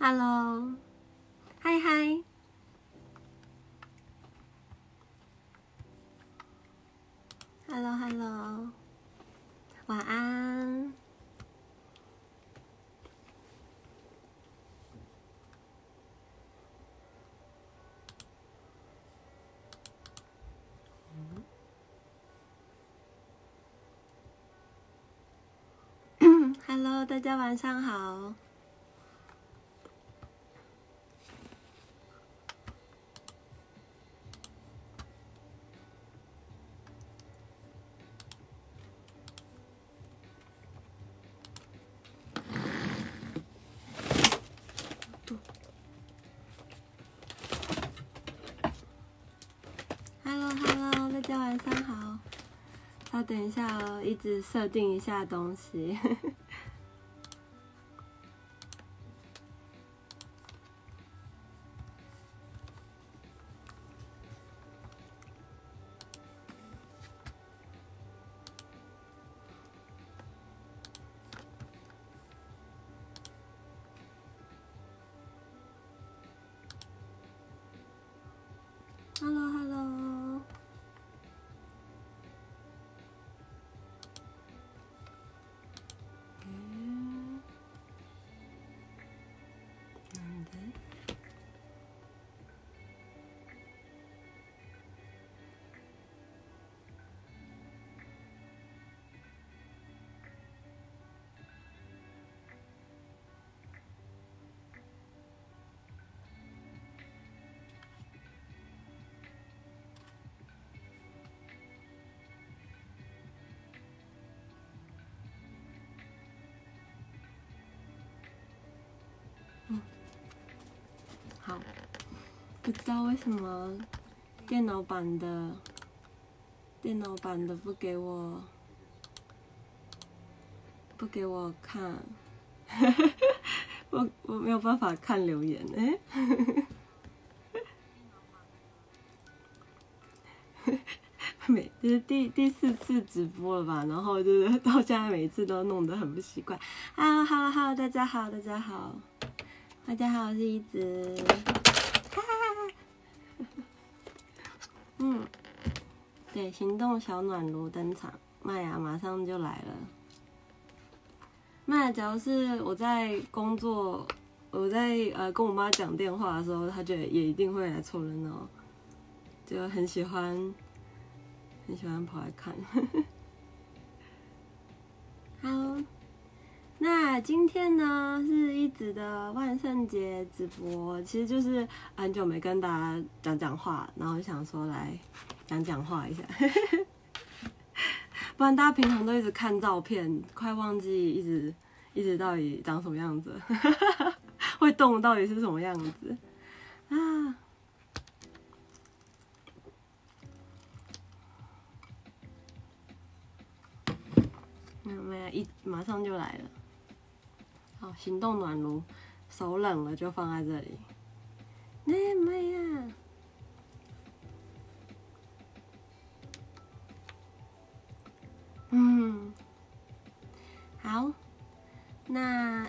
Hello， 嗨嗨 ，Hello Hello， 晚安。Hello， 大家晚上好。Hello Hello， 大家晚上好。稍等一下哦，一直设定一下东西。Hello Hello。好，不知道为什么电脑版的不给我看，我没有办法看留言就是第4次直播了吧，然后就是到现在每一次都弄得很不习惯。Hello， 大家好，大家好，大家好，我是一直。对，行动小暖炉登场，麦雅马上就来了。麦雅，只要是我在工作，我在跟我妈讲电话的时候，她就也一定会来凑热闹，就很喜欢跑来看。好，那今天呢是一直的万圣节直播，其实就是很久没跟大家讲话，然后想说来讲话一下，不然大家平常都一直看照片，快忘记一直到底长什么样子，会动到底是什么样子啊？没有，马上就来了。好，行动暖炉，手冷了就放在这里。没呀。好，那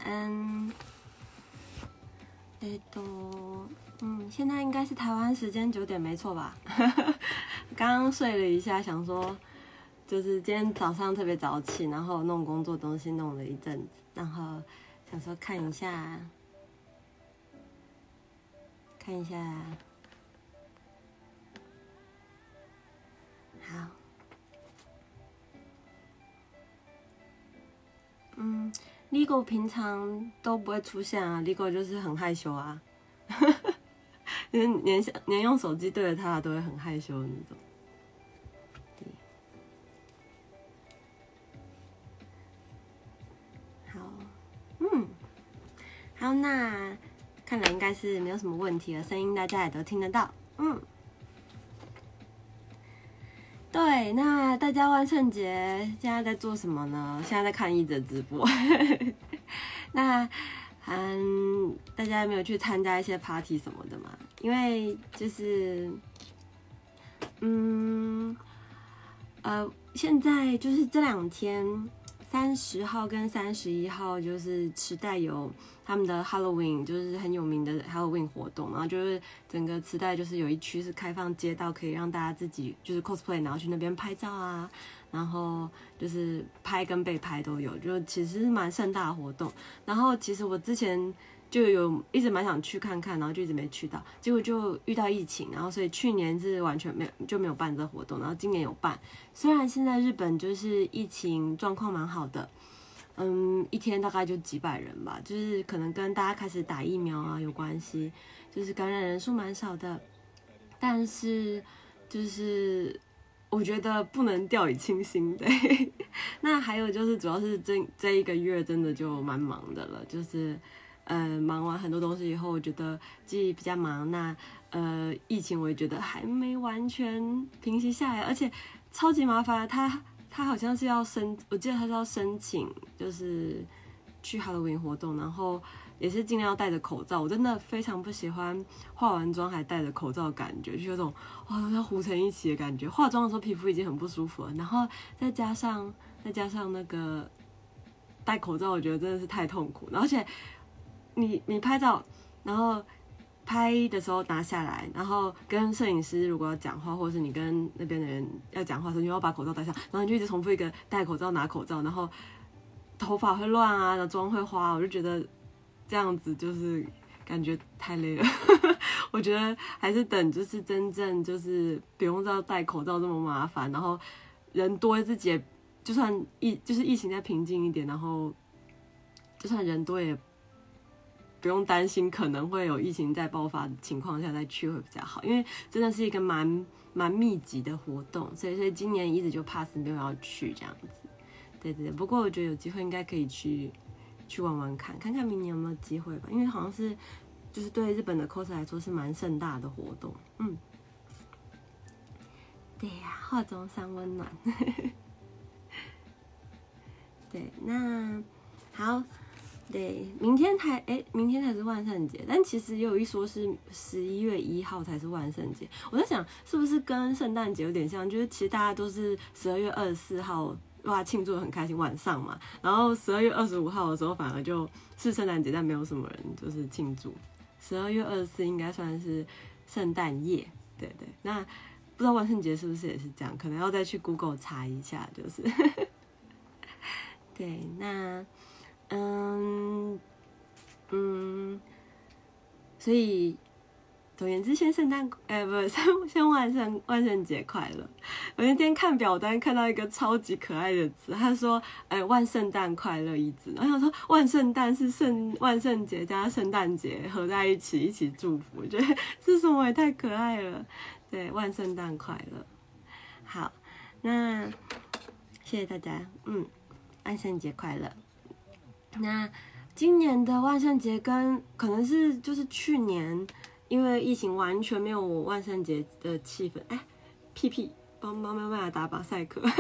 现在应该是台湾时间9点，没错吧？刚刚睡了一下，想说就是今天早上特别早起，然后弄工作东西弄了一阵子，然后想说看一下。好。Ligo 平常都不会出现啊 ，Ligo 就是很害羞啊，连用手机对着他都会很害羞的那种。好，那看来应该是没有什么问题了，声音大家也都听得到。对，那大家万圣节现在在做什么呢？现在在看一则直播。那大家有没有去参加一些 party 什么的嘛？因为就是现在就是这2天 30号跟31号就是池袋有他们的 Halloween， 就是很有名的 Halloween 活动，然后就是整个池袋就是有一区是开放街道，可以让大家自己就是 cosplay， 然后去那边拍照啊，然后就是拍跟被拍都有，就其实是蛮盛大的活动。然后其实我之前就有一直蛮想去看看，然后就一直没去到，结果就遇到疫情，然后所以去年是完全没有办这个活动，然后今年有办。虽然现在日本就是疫情状况蛮好的，一天大概就几百人吧，就是可能跟大家开始打疫苗啊有关系，就是感染人数蛮少的，但是就是我觉得不能掉以轻心，对。那还有就是主要是这一个月真的就蛮忙的了，就是忙完很多东西以后，我觉得自己比较忙。那疫情我也觉得还没完全平息下来，而且超级麻烦。他好像是要我记得他是要申请，就是去 Halloween 活动，然后也是尽量要戴着口罩。我真的非常不喜欢化完妆还戴着口罩的感觉，就有种哇要糊成一起的感觉。化妆的时候皮肤已经很不舒服了，然后再加上那个戴口罩，我觉得真的是太痛苦。而且你拍照，然后拍的时候拿下来，然后跟摄影师如果要讲话，或者是你跟那边的人要讲话的时候，你要把口罩戴上，然后你就一直重复一个戴口罩拿口罩，然后头发会乱啊，然后妆会花，我就觉得这样子就是感觉太累了。我觉得还是等就是真正就是不用再戴口罩这么麻烦，然后人多自己也就算就是疫情再平静一点，然后就算人多也不用担心可能会有疫情在爆发的情况下再去会比较好，因为真的是一个蛮密集的活动，所以今年一直就 pass 没有要去这样子。对，不过我觉得有机会应该可以去玩玩看看明年有没有机会吧，因为好像是就是对日本的 cos 来说是蛮盛大的活动。对呀，化妆三温暖。对，那好。对，明天才是万圣节，但其实也有一说是11月1号才是万圣节。我在想是不是跟圣诞节有点像，就是其实大家都是12月24号哇庆祝得很开心晚上嘛，然后12月25号的时候反而就是圣诞节，但没有什么人就是庆祝。12月24应该算是圣诞夜，对。那不知道万圣节是不是也是这样，可能要再去 Google 查一下，就是对，那。所以总而言之，先万圣节快乐。我那天看表单看到一个超级可爱的字，他说万圣诞快乐一字，然后他说万圣诞是万圣节加圣诞节合在一起祝福，我觉得这什么也太可爱了。对，万圣诞快乐。好，那谢谢大家，万圣节快乐。那今年的万圣节跟可能是就是去年因为疫情完全没有万圣节的气氛，屁帮妈妈来打马赛克，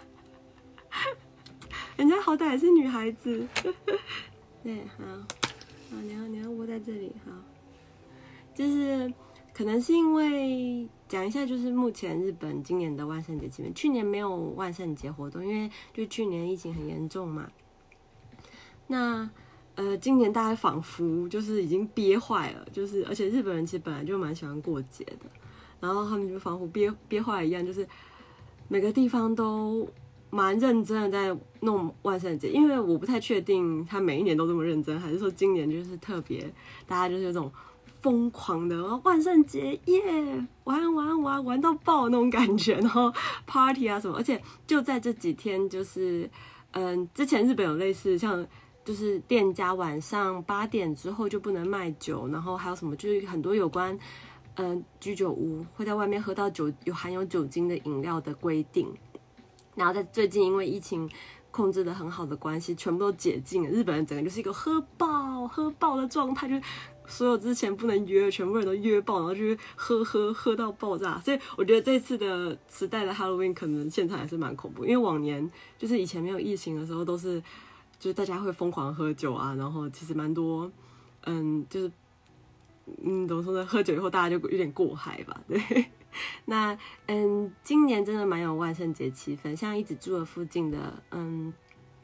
人家好歹也是女孩子。对，好，你要窝在这里，好，就是可能是因为讲一下，就是目前日本今年的万圣节气氛，去年没有万圣节活动，因为就去年疫情很严重嘛。那今年大家仿佛就是已经憋坏了，就是而且日本人其实本来就蛮喜欢过节的，然后他们就仿佛憋坏了一样，就是每个地方都蛮认真的在弄万圣节。因为我不太确定他每一年都这么认真，还是说今年就是特别大家就是有种疯狂的万圣节耶，玩到爆那种感觉，然后 party 啊什么，而且就在这几天就是之前日本有类似像。就是店家晚上8点之后就不能卖酒，然后还有什么就是很多有关居酒屋会在外面喝到含有酒精的饮料的规定。然后在最近因为疫情控制的很好的关系，全部都解禁了，日本人整个就是一个喝爆的状态，就是所有之前不能约全部人都约爆，然后就是喝到爆炸。所以我觉得这次的时代的 Halloween 可能现场还是蛮恐怖，因为往年就是以前没有疫情的时候都是就是大家会疯狂喝酒啊，然后其实蛮多就是怎么说呢，喝酒以后大家就有点过嗨吧，对。那今年真的蛮有万圣节气氛，像一直住的附近的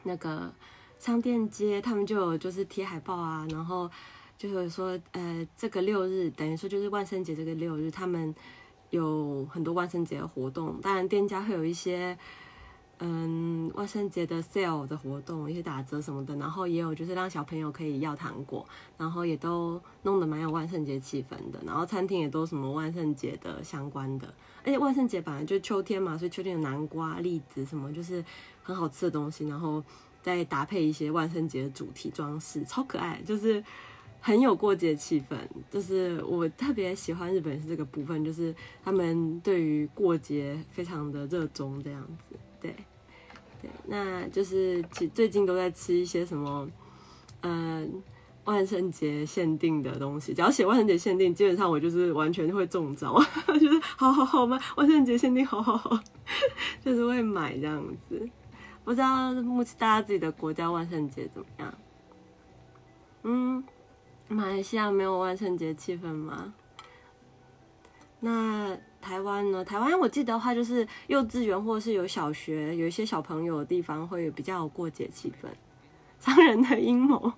那个商店街，他们就有就是贴海报啊，然后就是说这个6日等于说就是万圣节这个6日，他们有很多万圣节的活动，当然店家会有一些万圣节的 sale 的活动，一些打折什么的，然后也有就是让小朋友可以要糖果，然后也都弄得蛮有万圣节气氛的，然后餐厅也都什么万圣节的相关的，而且万圣节本来就秋天嘛，所以秋天有南瓜、栗子什么，就是很好吃的东西，然后再搭配一些万圣节的主题装饰，超可爱，就是很有过节气氛。就是我特别喜欢日本是这个部分，就是他们对于过节非常的热衷这样子，对。对，那就是最近都在吃一些什么，万圣节限定的东西。只要写万圣节限定，基本上我就是完全会中招，就是好买万圣节限定，好，就是会买这样子。不知道目前大家自己的国家万圣节怎么样？马来西亚没有万圣节气氛吗？那台湾呢？台湾我记得的话，就是幼稚园或是有小学，有一些小朋友的地方会比较有过节气氛。商人的阴谋，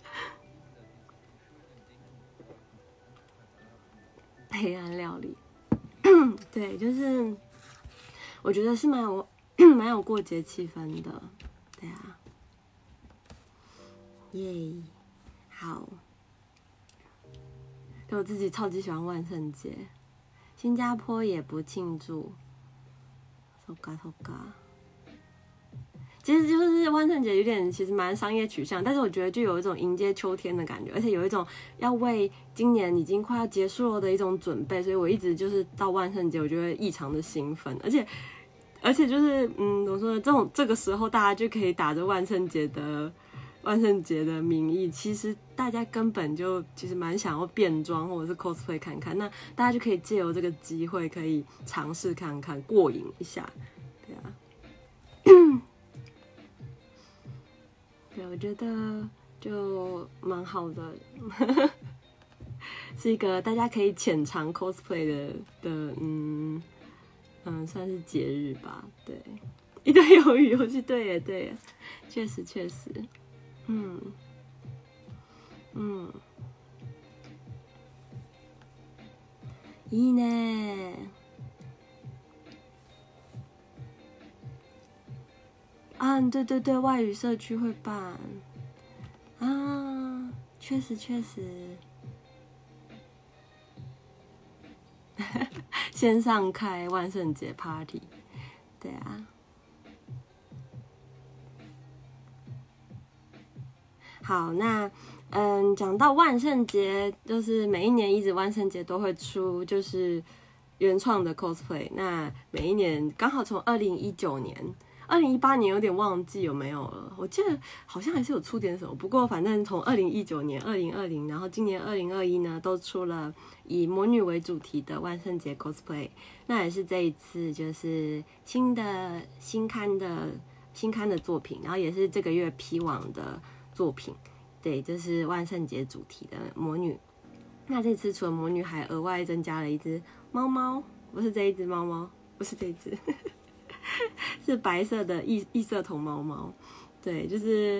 黑暗料理，对，就是我觉得是蛮有过节气氛的，对啊，耶，好，对我自己超级喜欢万圣节。新加坡也不庆祝，其实就是万圣节有点其实蛮商业取向，但是我觉得就有一种迎接秋天的感觉，而且有一种要为今年已经快要结束了的一种准备，所以我一直就是到万圣节我觉得异常的兴奋，而且就是怎么说呢，这个时候大家就可以打着万圣节的名义，其实大家根本就其实蛮想要变装或者是 cosplay 看看，那大家就可以借由这个机会可以尝试看看，过瘾一下，对啊，对，我觉得就蛮好的，是一个大家可以浅尝 cosplay 的算是节日吧，对，一堆鱿鱼游戏，对耶，确实。いいね。啊，对，外语社区会办啊，确实，线上开万圣节 party， 对啊。好，那讲到万圣节，就是每一年一直万圣节都会出就是原创的 cosplay， 那每一年刚好从2019年、2018年有点忘记有没有了，我记得好像还是有出点什么，不过反正从2019年、2020，然后今年2021呢，都出了以魔女为主题的万圣节 cosplay， 那也是这一次就是新刊的作品，然后也是这个月批网的作品，对，这是万圣节主题的魔女。那这次除了魔女，还额外增加了一只猫猫，不是这一只猫猫，不是这一只，是白色的异色瞳猫猫。对，就是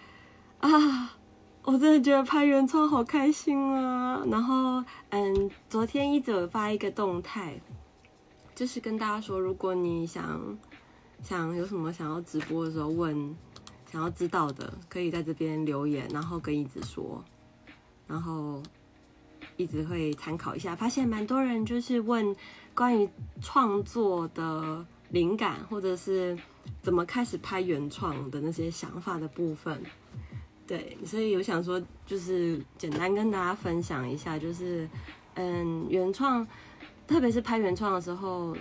我真的觉得拍原创好开心啊！然后昨天一直有发一个动态，就是跟大家说，如果你想有什么想要直播的时候想要知道的，可以在这边留言，然后跟一直说，然后一直会参考一下。发现蛮多人就是问关于创作的灵感，或者是怎么开始拍原创的那些想法的部分。对，所以我想说，就是简单跟大家分享一下，就是原创，特别是拍原创的时候，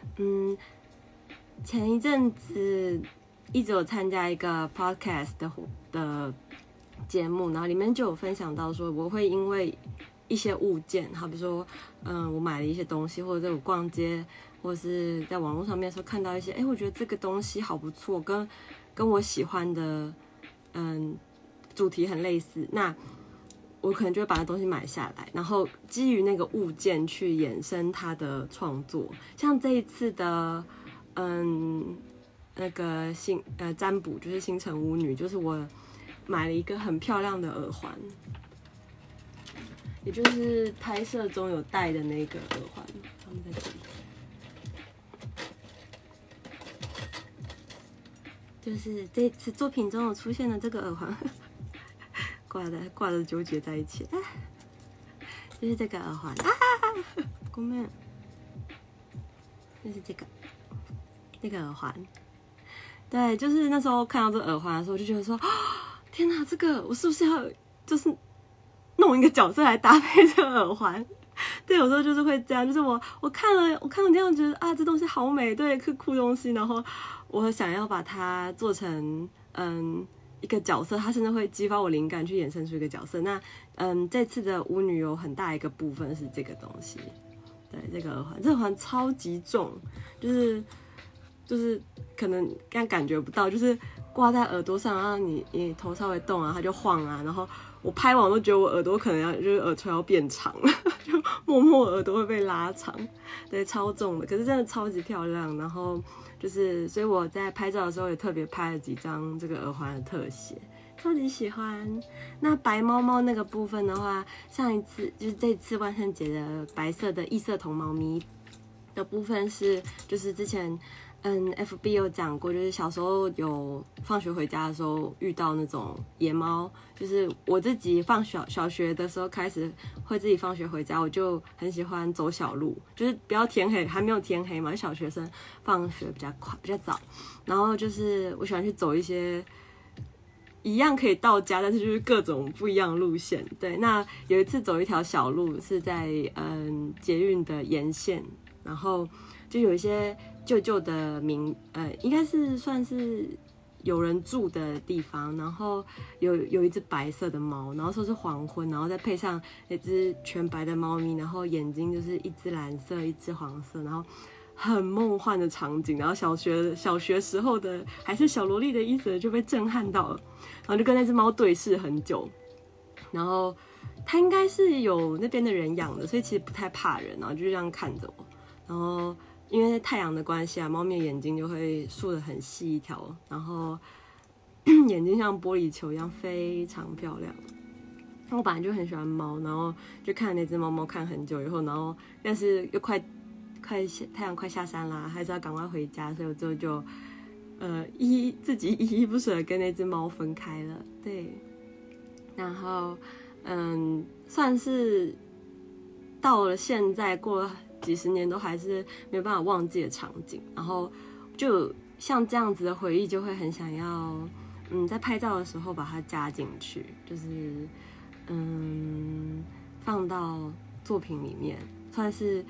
前一阵子一直有参加一个 podcast 的节目，然后里面就有分享到说，我会因为一些物件，好比说，我买了一些东西，或者我逛街，或者是在网络上面的时候看到一些，我觉得这个东西好不错，跟我喜欢的，主题很类似，那我可能就会把那东西买下来，然后基于那个物件去衍生它的创作。像这一次的， 那个占卜，就是星辰巫女，就是我买了一个很漂亮的耳环，也就是拍摄中有戴的那个耳环，他们在这里。就是这次作品中有出现的这个耳环，挂的纠结在一起，就是这个耳环ごめん，就是这个耳环。对，就是那时候看到这个耳环的时候，我就觉得说，天哪，这个我是不是要就是弄一个角色来搭配这个耳环？对，有时候就是会这样，就是我看了这样觉得啊，这东西好美，对，酷东西，然后我想要把它做成一个角色，它甚至会激发我灵感去衍生出一个角色。那这次的巫女有很大一个部分是这个东西，对，这个耳环，这耳环超级重，就是可能刚感觉不到，就是挂在耳朵上，然后你头稍微动啊，它就晃啊，然后我拍完都觉得我耳朵可能就是耳垂要变长了，就默默耳朵会被拉长，对，超重的，可是真的超级漂亮。然后就是，所以我在拍照的时候也特别拍了几张这个耳环的特写，超级喜欢。那白猫猫那个部分的话，上一次就是这次万圣节的白色的异色瞳猫咪的部分是，就是之前FB 有讲过，就是小时候有放学回家的时候遇到那种野猫，就是我自己小学的时候开始会自己放学回家，我就很喜欢走小路，就是不要天黑，还没有天黑嘛，小学生放学比较快比较早，然后就是我喜欢去走一些一样可以到家，但是就是各种不一样的路线。对，那有一次走一条小路是在捷运的沿线，然后就有一些旧的应该是算是有人住的地方，然后有一只白色的猫，然后说是黄昏，然后再配上一只全白的猫咪，然后眼睛就是一只蓝色，一只黄色，然后很梦幻的场景。然后小学时候的还是小萝莉的伊泽就被震撼到了，然后就跟那只猫对视很久，然后它应该是有那边的人养的，所以其实不太怕人，然后就这样看着我，然后因为太阳的关系啊，猫咪的眼睛就会竖得很细一条，然后眼睛像玻璃球一样，非常漂亮。我本来就很喜欢猫，然后就看那只猫猫看很久以后，然后但是又太阳快下山啦，还是要赶快回家，所以我之后就自己依依不舍的跟那只猫分开了。对，然后算是到了现在过了几十年都还是没有办法忘记的场景，然后就像这样子的回忆就会很想要在拍照的时候把它加进去，就是放到作品里面，算是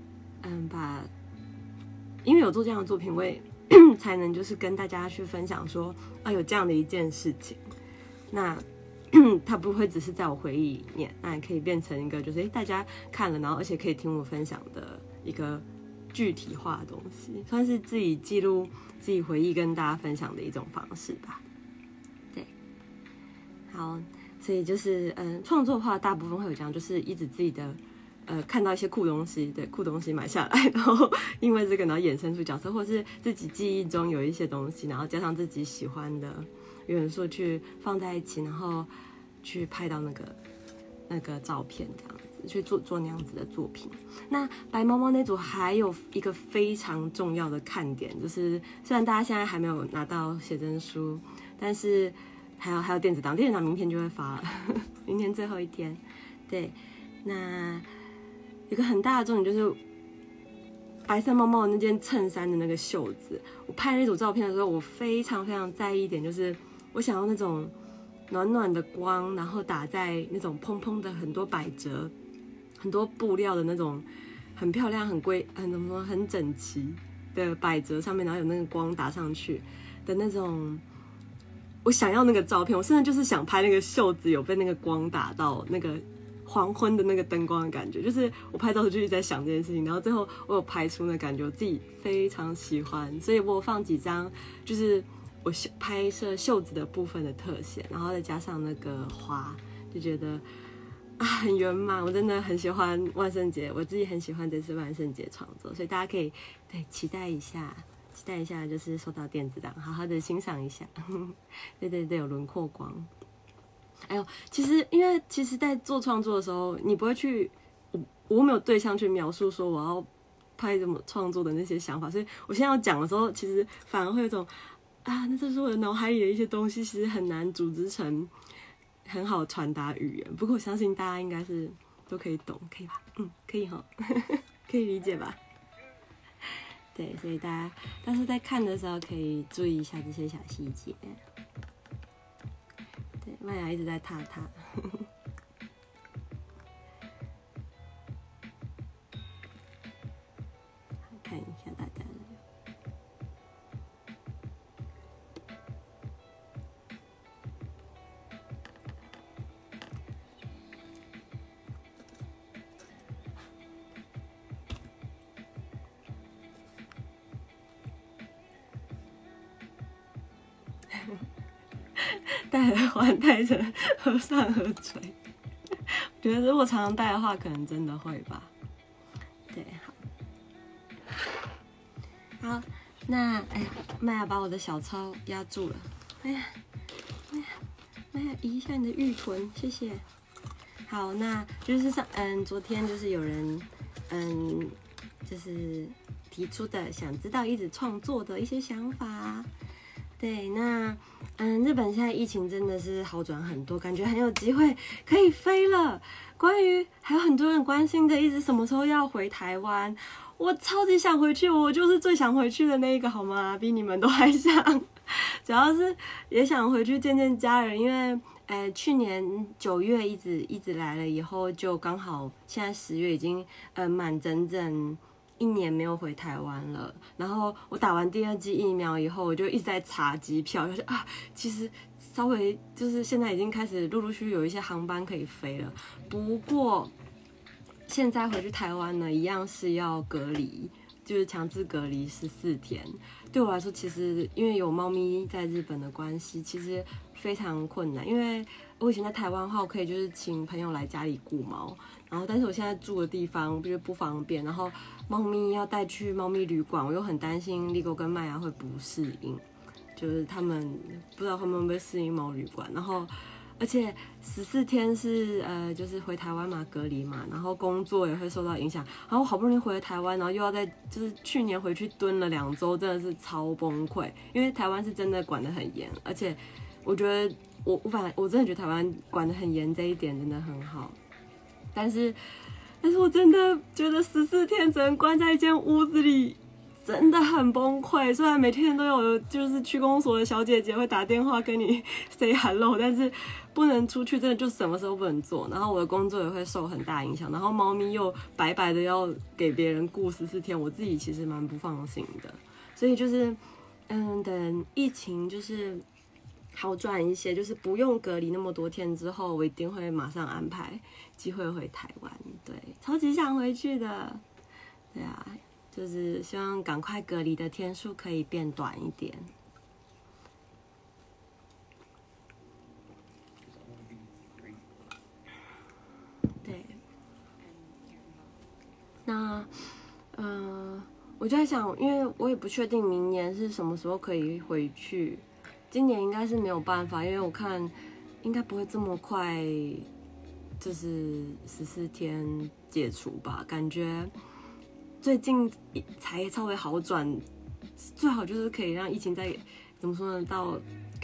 因为有做这样的作品，我也才能就是跟大家去分享说有这样的一件事情，那它不会只是在我回忆里面，那也可以变成一个就是大家看了，然后而且可以听我分享的一个具体化的东西，算是自己记录自己回忆跟大家分享的一种方式吧。对，好，所以就是创作的话大部分会有这样，就是一直自己的看到一些酷东西，对，酷东西买下来，然后因为这个然后衍生出角色，或是自己记忆中有一些东西，然后加上自己喜欢的元素去放在一起，然后去拍到那个照片，这样子去做那样子的作品。那白猫猫那组还有一个非常重要的看点，就是虽然大家现在还没有拿到写真书，但是还有电子档明天就会发了，明天最后一天。对，那有个很大的重点就是白色猫猫那件衬衫的那个袖子，我拍那组照片的时候，我非常非常在意一点，就是我想要那种暖暖的光，然后打在那种蓬蓬的很多百褶、很多布料的那种很漂亮、很整齐的百褶上面，然后有那个光打上去的那种。我想要那个照片，我甚至就是想拍那个袖子有被那个光打到那个黄昏的那个灯光的感觉，就是我拍照的时候就一直在想这件事情，然后最后我有拍出那感觉，我自己非常喜欢，所以我有放几张就是我拍摄袖子的部分的特写，然后再加上那个花，就觉得很圆满。我真的很喜欢万圣节，我自己很喜欢这次万圣节创作，所以大家可以期待一下。 期待一下，就是收到电子档，好好的欣赏一下。对对对，有轮廓光。哎呦，其实在做创作的时候，你不会去，我没有对象去描述说我要拍怎么创作的那些想法，所以我现在要讲的时候，其实反而会有一种啊，那这是我的脑海里的一些东西，其实很难组织成很好传达语言。不过我相信大家应该是都可以懂，可以吧？可以哈，可以理解吧？对，所以大家但是在看的时候可以注意一下这些小细节。对，麦雅一直在踏。看一下大家的。戴耳环戴成合上耳垂，我觉得如果常常戴的话，可能真的会吧。对，好，那麦雅把我的小抄压住了，麦雅移一下你的玉臀，谢谢。好，那就是昨天就是有人就是提出的想知道一直创作的一些想法。对，那日本现在疫情真的是好转很多，感觉很有机会可以飞了。关于还有很多人关心的，一直什么时候要回台湾，我超级想回去，我就是最想回去的那一个，好吗？比你们都还想，主要是也想回去见见家人，因为去年9月一直来了以后，就刚好现在10月已经满整整1年没有回台湾了。然后我打完第2剂疫苗以后，我就一直在查机票，就是其实稍微就是现在已经开始陆陆续续有一些航班可以飞了。不过现在回去台湾呢，一样是要隔离，就是强制隔离14天。对我来说，其实因为有猫咪在日本的关系，其实非常困难。因为我以前在台湾的话，我可以就是请朋友来家里顾猫，然后但是我现在住的地方就是不方便，然后猫咪要带去猫咪旅馆，我又很担心Ligo跟麦雅会不适应，就是他们不知道他们会不会适应猫旅馆，然后而且14天是就是回台湾嘛，隔离嘛，然后工作也会受到影响，然后好不容易回了台湾，然后又要在就是去年回去蹲了2周，真的是超崩溃，因为台湾是真的管得很严，而且我觉得我真的觉得台湾管得很严，这一点真的很好，但是我真的觉得14天只能关在一间屋子里，真的很崩溃。虽然每天都有就是区公所的小姐姐会打电话跟你 say hello， 但是不能出去，真的就什么时候不能做。然后我的工作也会受很大影响，然后猫咪又白白的要给别人顾14天，我自己其实蛮不放心的。所以就是等疫情就是好转一些，就是不用隔离那么多天之后，我一定会马上安排机会回台湾。对，超级想回去的。对啊，就是希望赶快隔离的天数可以变短一点。对，那我就在想，因为我也不确定明年是什么时候可以回去。今年应该是没有办法，因为我看应该不会这么快，就是14天解除吧。感觉最近才稍微好转，最好就是可以让疫情再怎么说呢，到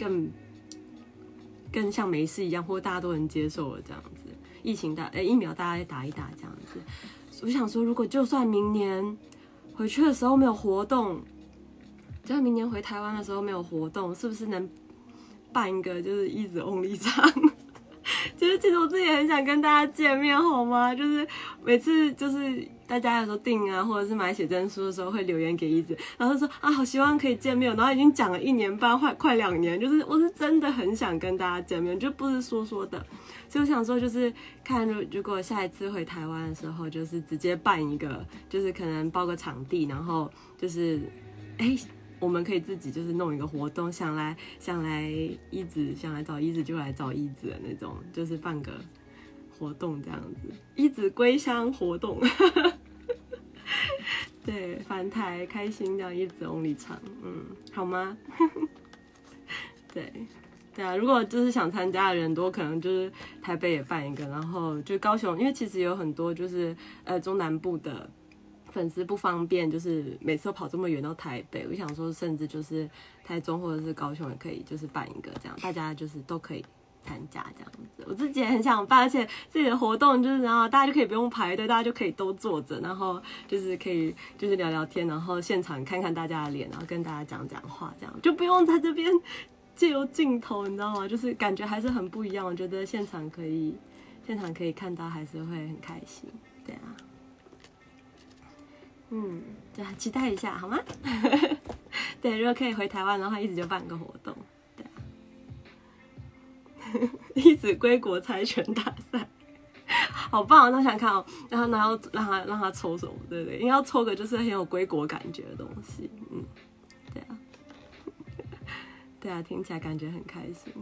更像没事一样，或者大家都能接受了这样子。疫苗大家打一打这样子。我想说，如果就算明年回去的时候没有活动，就算明年回台湾的时候没有活动，是不是能办一个就是一直 only 场？其实我自己也很想跟大家见面，好吗？就是每次就是大家有时候订啊，或者是买写真书的时候会留言给一直，然后说好希望可以见面，然后已经讲了1年半，快2年，就是我是真的很想跟大家见面，就不是说的。所以我想说，就是看如果下一次回台湾的时候，就是直接办一个，就是可能包个场地，然后就是我们可以自己就是弄一个活动，想来找一子就来找一子的那种，就是办个活动这样子，一子归乡活动。 对，返台开心这样一直 only 唱，好吗？对。对啊，如果就是想参加的人多，可能就是台北也办一个，然后就高雄，因为其实有很多就是中南部的粉丝不方便，就是每次都跑这么远到台北，我想说甚至就是台中或者是高雄也可以就是办一个这样，大家就是都可以参加这样子。我自己也很想办，而且自己的活动就是然后大家就可以不用排队，大家就可以都坐着，然后就是可以就是聊聊天，然后现场看看大家的脸，然后跟大家讲讲话，这样就不用在这边借由镜头，你知道吗？就是感觉还是很不一样。我觉得现场可以看到，还是会很开心。对啊，对啊，期待一下好吗？对，如果可以回台湾的话，一直就办个活动。对啊，一直归国猜拳大赛，好棒！那想看哦，然后让他抽什么？对不对？因为要抽个就是很有归国感觉的东西。对啊。对啊，听起来感觉很开心。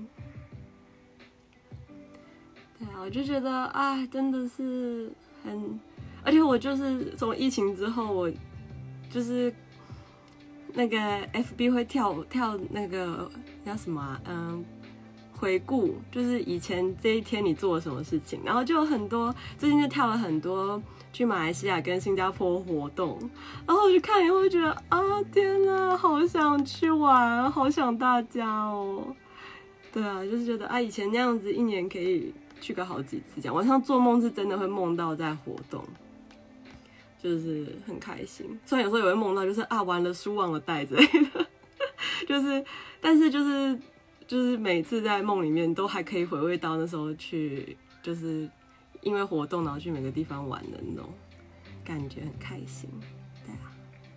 对啊，我就觉得啊，真的是很，而且我就是从疫情之后，我就是那个 FB 会跳那个叫什么回顾，就是以前这一天你做了什么事情，然后就有很多，最近就跳了很多去马来西亚跟新加坡活动，然后我就看以后就觉得啊，天哪，好想去玩，好想大家哦。对啊，就是觉得啊，以前那样子一年可以去个好几次，这样晚上做梦是真的会梦到在活动，就是很开心。虽然有时候也会梦到，就是啊，完了书忘了带之类的，但是就是每次在梦里面都还可以回味到那时候去，就是因为活动然后去每个地方玩的那种感觉，很开心。对啊，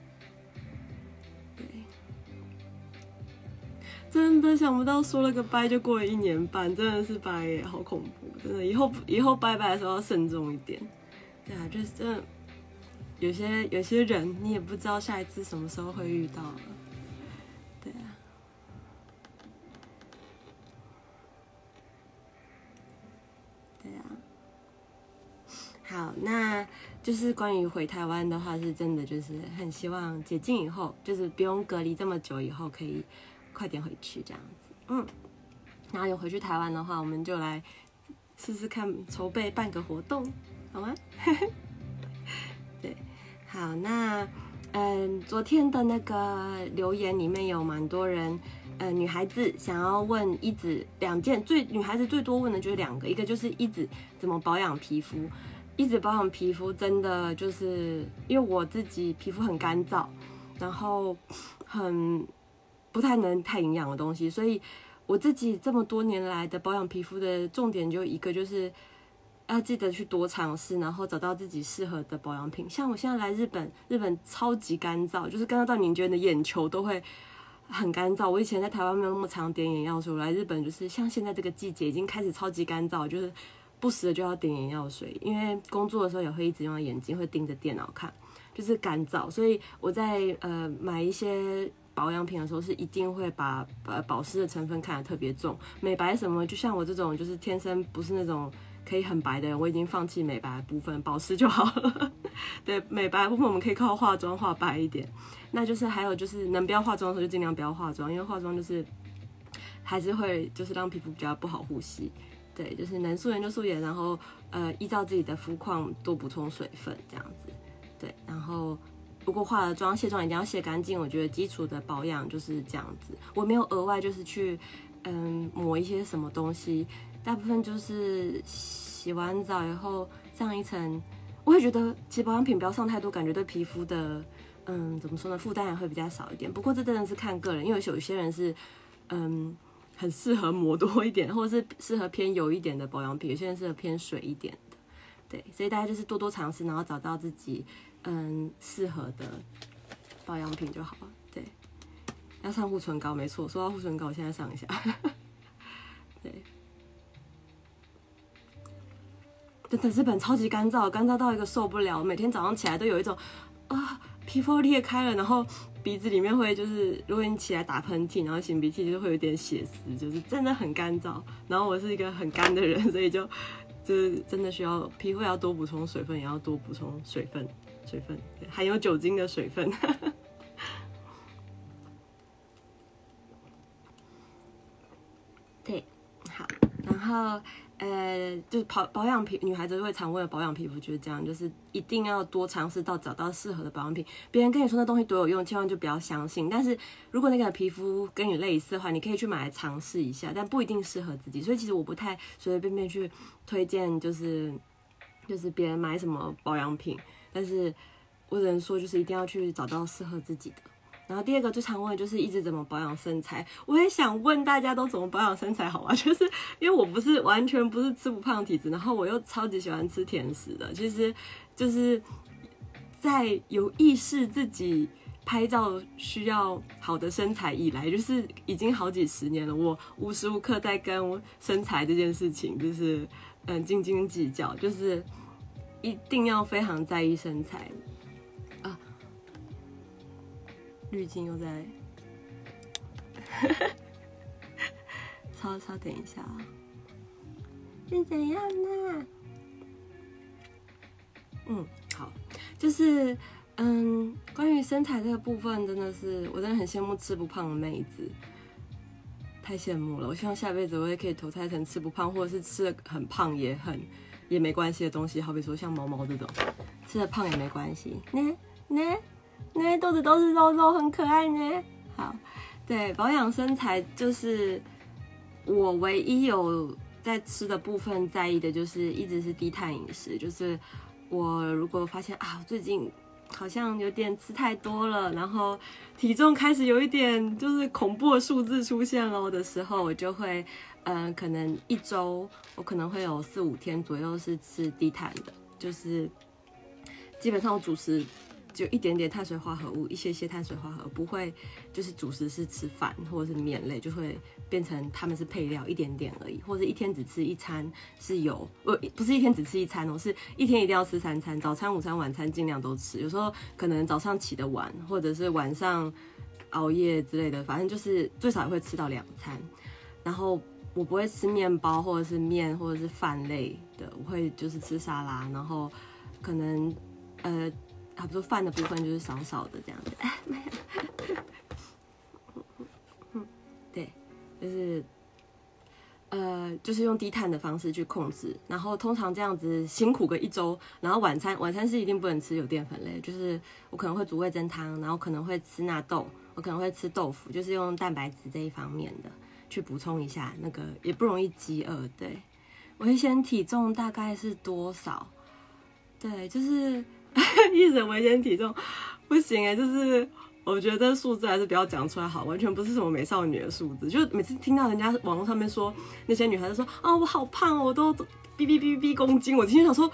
对，真的想不到说了个拜就过了1年半，真的是拜耶，好恐怖！真的以后拜拜的时候要慎重一点。对啊，就是真的有些人你也不知道下一次什么时候会遇到了。对啊。好，那就是关于回台湾的话，是真的就是很希望解禁以后，就是不用隔离这么久以后，可以快点回去这样子。然后有回去台湾的话，我们就来试试看筹备办个活动，好吗？对，好，那昨天的那个留言里面有蛮多人。女孩子想要问一子2件，女孩子最多问的就是2个，一个就是一子怎么保养皮肤。一直保养皮肤真的就是因为我自己皮肤很干燥，然后很不太能太营养的东西，所以我自己这么多年来的保养皮肤的重点就一个，就是要记得去多尝试，然后找到自己适合的保养品。像我现在来日本超级干燥，就是干燥到你觉得你的眼球都会很干燥。我以前在台湾没有那么常点眼药水，我来日本就是像现在这个季节已经开始超级干燥，就是不时的就要点眼药水，因为工作的时候也会一直用到眼睛，会盯着电脑看，就是干燥。所以我在买一些保养品的时候是一定会把保湿的成分看得特别重，美白什么，就像我这种就是天生不是那种可以很白的人，我已经放弃美白的部分，保湿就好了。对，美白的部分我们可以靠化妆化白一点。那就是还有就是能不要化妆的时候就尽量不要化妆，因为化妆就是还是会就是让皮肤比较不好呼吸。对，就是能素颜就素颜，然后依照自己的肤况多补充水分这样子。对，然后如果化了妆卸妆一定要卸干净，我觉得基础的保养就是这样子。我没有额外就是去抹一些什么东西，大部分就是洗完澡以后上一层。我会觉得其实保养品不要上太多，感觉对皮肤的怎么说呢，负担也会比较少一点。不过这真的是看个人，因为有些人是很适合抹多一点，或者是适合偏油一点的保养品，有些人适合偏水一点的。对，所以大家就是多多尝试，然后找到自己适合的保养品就好了。对，要上护唇膏，没错。说到护唇膏，我现在上一下。对，真的日本超级干燥，干燥到一个受不了，每天早上起来都有一种皮肤裂开了，然后鼻子里面会就是如果你起来打喷嚏，然后擤鼻涕，就是会有点血丝，就是真的很干燥。然后我是一个很干的人，所以就是真的需要皮肤要多补充水分，也要多补充水含有酒精的水分。对，好，然后就是保养皮，女孩子会常问的保养皮肤就是这样，就是一定要多尝试到找到适合的保养品。别人跟你说那东西多有用，千万就不要相信。但是如果那个皮肤跟你类似的话，你可以去买来尝试一下，但不一定适合自己。所以其实我不太随随便便去推荐，就是别人买什么保养品，但是我只能说就是一定要去找到适合自己的。然后第二个最常问的就是一直怎么保养身材，我也想问大家都怎么保养身材好吗？就是因为我完全不是吃不胖体质，然后我又超级喜欢吃甜食的，其实就是在有意识自己拍照需要好的身材以来，就是已经好几十年了，我无时无刻在跟身材这件事情就是斤斤计较，就是一定要非常在意身材。滤镜又在，稍等一下啊，是怎样呢？好，就是关于身材这个部分，真的是我真的很羡慕吃不胖的妹子，太羡慕了。我希望下辈子我也可以投胎成吃不胖，或者是吃的很胖也没关系的东西，好比说像毛毛这种，吃的胖也没关系，那肚子都是肉肉，很可爱呢。好，对，保养身材就是我唯一有在吃的部分在意的，就是一直是低碳饮食。就是我如果发现我最近好像有点吃太多了，然后体重开始有一点就是恐怖的数字出现了的时候，我就会可能一周我可能会有4-5天左右是吃低碳的，就是基本上我主食就一点点碳水化合物，一些碳水化合物，不会就是主食是吃饭或者是面类，就会变成他们是配料一点点而已，或者一天只吃一餐是有，不是一天只吃一餐哦，是一天一定要吃3餐，早餐、午餐、晚餐尽量都吃。有时候可能早上起得晚，或者是晚上熬夜之类的，反正就是最少也会吃到2餐。然后我不会吃面包或者是面或者是饭类的，我会就是吃沙拉，然后可能差不多饭的部分就是少少的这样子，对，就是用低碳的方式去控制，然后通常这样子辛苦个1周，然后晚餐是一定不能吃有淀粉类，就是我可能会煮味噌汤，然后可能会吃纳豆，我可能会吃豆腐，就是用蛋白质这一方面的去补充一下，那个也不容易饥饿。对，危险体重大概是多少？对，就是一人危险体重不行就是我觉得数字还是不要讲出来好，完全不是什么美少女的数字。就每次听到人家网络上面说那些女孩子说我好胖我都哔公斤，我今天想说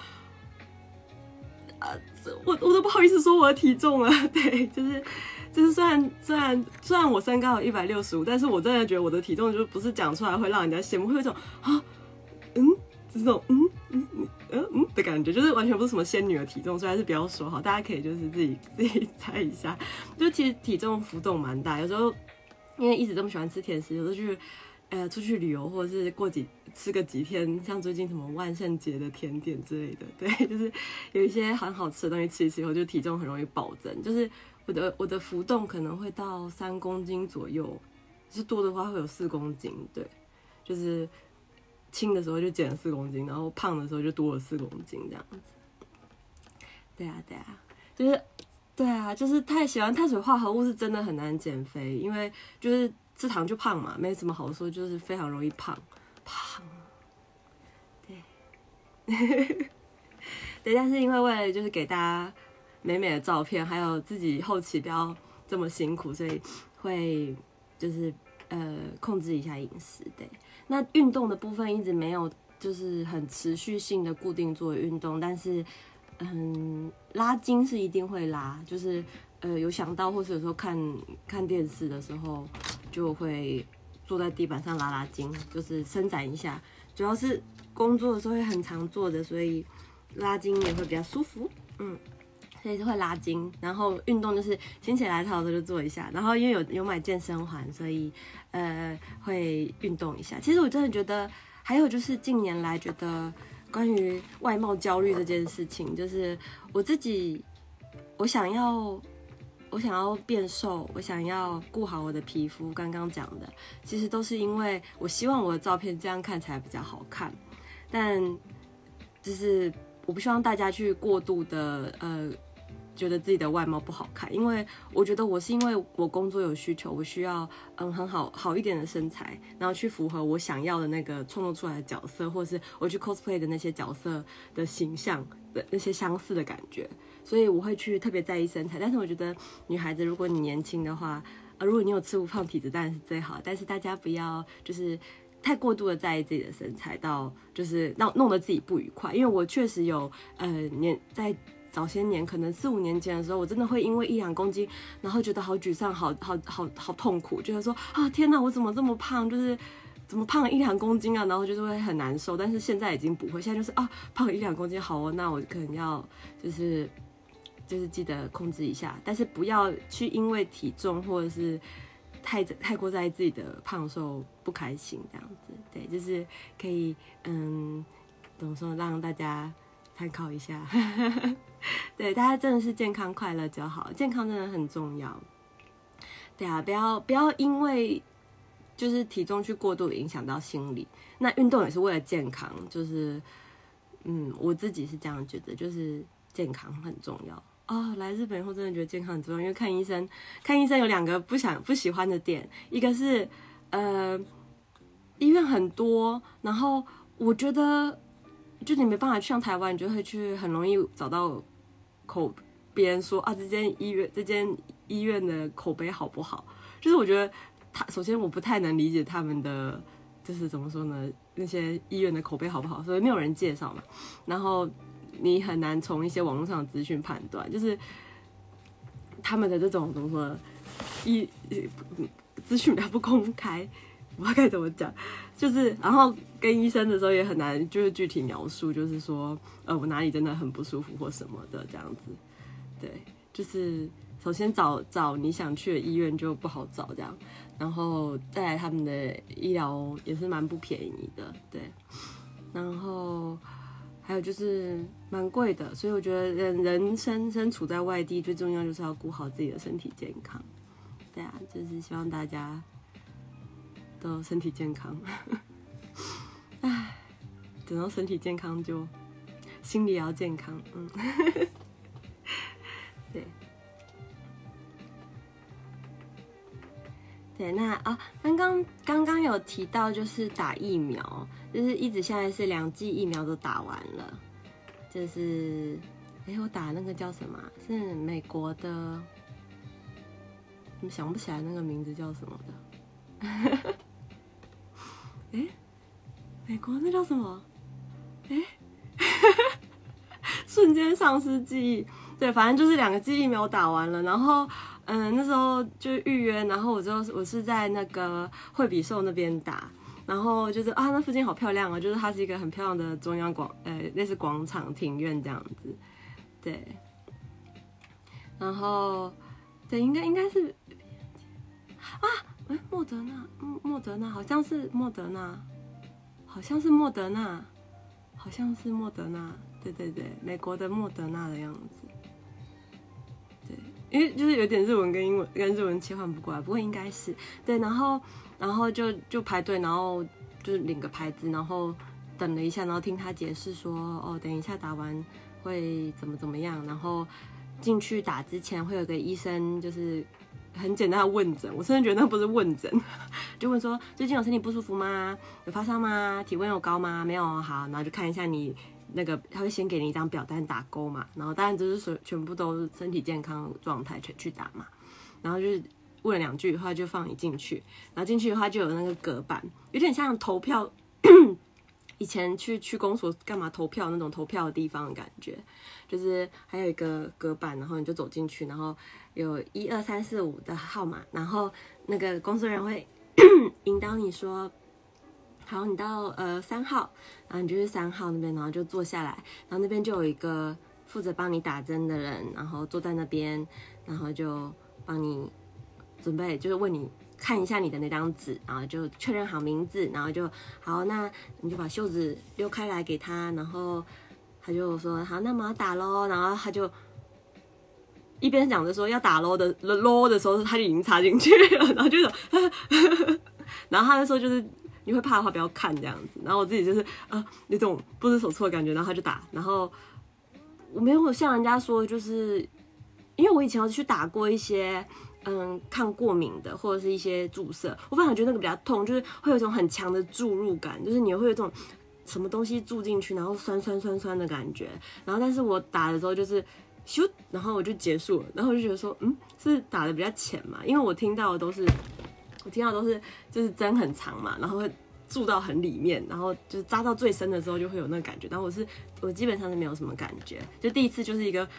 我都不好意思说我的体重了。对，就是虽然我身高有165，但是我真的觉得我的体重就不是讲出来会让人家羡慕，会有一种这种的感觉，就是完全不是什么仙女的体重，所以还是不要说好，大家可以就是自己猜一下。就其实体重浮动蛮大，有时候因为一直这么喜欢吃甜食，有时候出去旅游或者是吃个几天，像最近什么万圣节的甜点之类的，对，就是有一些很好吃的东西吃一吃以后，就体重很容易暴增。就是我的浮动可能会到3公斤左右，是多的话会有4公斤，对，就是轻的时候就减了4公斤，然后胖的时候就多了4公斤这样子。对啊，就是太喜欢碳水化合物是真的很难减肥，因为就是吃糖就胖嘛，没什么好说，就是非常容易胖。对，对，但是因为了就是给大家美美的照片，还有自己后期不要这么辛苦，所以会就是控制一下饮食。对，那运动的部分一直没有就是很持续性的固定做运动，但是拉筋是一定会拉，就是有想到或是有时候看电视的时候就会坐在地板上拉筋，就是伸展一下，主要是工作的时候会很常做的，所以拉筋也会比较舒服。所以是会拉筋，然后运动就是心血来潮的就做一下，然后因为有买健身环，所以会运动一下。其实我真的觉得，还有就是近年来觉得关于外貌焦虑这件事情，就是我自己我想要变瘦，我想要顾好我的皮肤，刚刚讲的，其实都是因为我希望我的照片这样看起来比较好看，但就是我不希望大家去过度的觉得自己的外貌不好看，因为我觉得我是因为我工作有需求，我需要很好一点的身材，然后去符合我想要的那个创作出来的角色，或者是我去 cosplay 的那些角色的形象的那些相似的感觉，所以我会去特别在意身材。但是我觉得女孩子如果你年轻的话，如果你有吃不胖体质当然是最好，但是大家不要就是太过度的在意自己的身材，到就是弄得自己不愉快。因为我确实有在早些年，可能4、5年前的时候，我真的会因为1、2公斤，然后觉得好沮丧，好痛苦，觉得说啊天哪，我怎么这么胖，就是怎么胖了1、2公斤啊，然后就是会很难受。但是现在已经不会，现在就是胖了1、2公斤，好哦，那我可能要就是记得控制一下，但是不要去因为体重或者是太过在意自己的胖瘦不开心这样子。对，就是可以怎么说，让大家参考一下。对，大家真的是健康快乐就好，健康真的很重要。对啊，不要因为就是体重去过度影响到心理。那运动也是为了健康，就是我自己是这样觉得，就是健康很重要。来日本以后真的觉得健康很重要，因为看医生有2个不喜欢的点，一个是医院很多，然后我觉得就你没办法去像台湾，你就会去很容易找到别人说这间医院的口碑好不好？就是我觉得首先我不太能理解他们的就是怎么说呢，那些医院的口碑好不好，所以没有人介绍嘛，然后你很难从一些网络上的资讯判断，就是他们的这种怎么说资讯比较不公开，我不知道该怎么讲，就是然后跟医生的时候也很难就是具体描述，就是说我哪里真的很不舒服或什么的这样子。对，就是首先找你想去的医院就不好找这样，然后再来他们的医疗也是蛮不便宜的，对，然后还有就是蛮贵的，所以我觉得人身处在外地，最重要就是要顾好自己的身体健康。对啊，就是希望大家都身体健康。唉，等到身体健康就心理也要健康，对。对，那刚刚有提到就是打疫苗，就是一直现在是2剂疫苗都打完了，就是我打那个叫什么？是美国的，想不起来那个名字叫什么的。美国那叫什么？瞬间丧失记忆。对，反正就是2剂疫苗打完了，然后那时候就预约，然后我是在那个惠比寿那边打，然后就是那附近好漂亮啊，就是它是一个很漂亮的中央类似广场庭院这样子，对，然后对应该是莫德纳好像是莫德纳，对，美国的莫德纳的样子。因为就是有点日文跟日文切换不过来，不过应该是对，然后就排队，然后就领个牌子，然后等了一下，然后听他解释说等一下打完会怎么样，然后进去打之前会有个医生就是很简单的问诊，我甚至觉得那不是问诊，就问说最近有身体不舒服吗？有发烧吗？体温有高吗？没有，好，然后就看一下你。那个他会先给你一张表单打勾嘛，然后当然就是全部都是身体健康状态去打嘛，然后就是问了2句以后就放你进去，然后进去的话就有那个隔板，有点像投票，以前去公所干嘛投票那种投票的地方的感觉，就是还有一个隔板，然后你就走进去，然后有1、2、3、4、5的号码，然后那个工作人员会引导你说。好，你到3号，然后你就去3号那边，然后就坐下来，然后那边就有一个负责帮你打针的人，然后坐在那边，然后就帮你准备，就是问你看一下你的那张纸，然后就确认好名字，然后就好，那你就把袖子溜开来给他，然后他就说好，那我要打咯，然后他就一边讲着说要打 low 的时候，他就已经插进去了，然后就有，然后他就说就是你会怕的话不要看这样子，然后我自己就是有种不知所措的感觉，然后他就打，然后我没有像人家说就是因为我以前有去打过一些抗过敏的或者是一些注射，我反而觉得那个比较痛，就是会有一种很强的注入感，就是你会有一种什么东西注进去，然后酸的感觉，然后但是我打的时候就是咻，然后我就结束了，然后我就觉得说是打的比较浅嘛，因为我听到的都是就是针很长嘛，然后会注到很里面，然后就是扎到最深的时候就会有那个感觉，然后我基本上是没有什么感觉，就第一次就是一个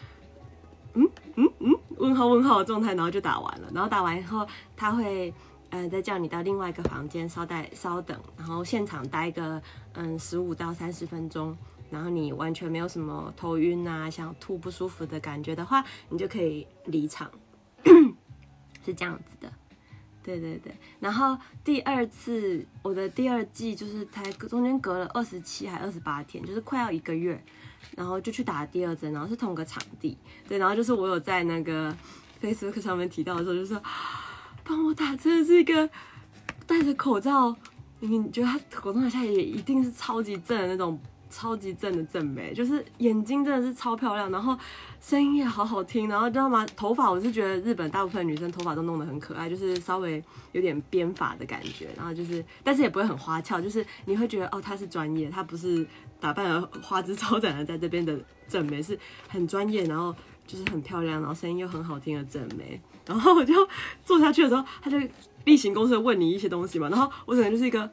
问号的状态，然后就打完了，然后打完以后他会再叫你到另外一个房间稍等，然后现场待个15到30分钟，然后你完全没有什么头晕啊、想吐不舒服的感觉的话，你就可以离场，是这样子的。对，然后我的第二季就是才中间隔了27还28天，就是快要1个月，然后就去打第二针，然后是同个场地，对，然后就是我有在那个 Facebook 上面提到的时候，就是说帮我打真的是一个戴着口罩，你觉得他口罩拿下来也一定是超级正的那种。超级正的正妹，就是眼睛真的是超漂亮，然后声音也好好听，然后知道吗？头发我是觉得日本大部分女生头发都弄得很可爱，就是稍微有点编发的感觉，然后就是但是也不会很花俏，就是你会觉得她是专业，她不是打扮得花枝招展的在这边的正妹，是很专业，然后就是很漂亮，然后声音又很好听的正妹。然后我就坐下去的时候，她就例行公事的问你一些东西嘛，然后我整个就是一个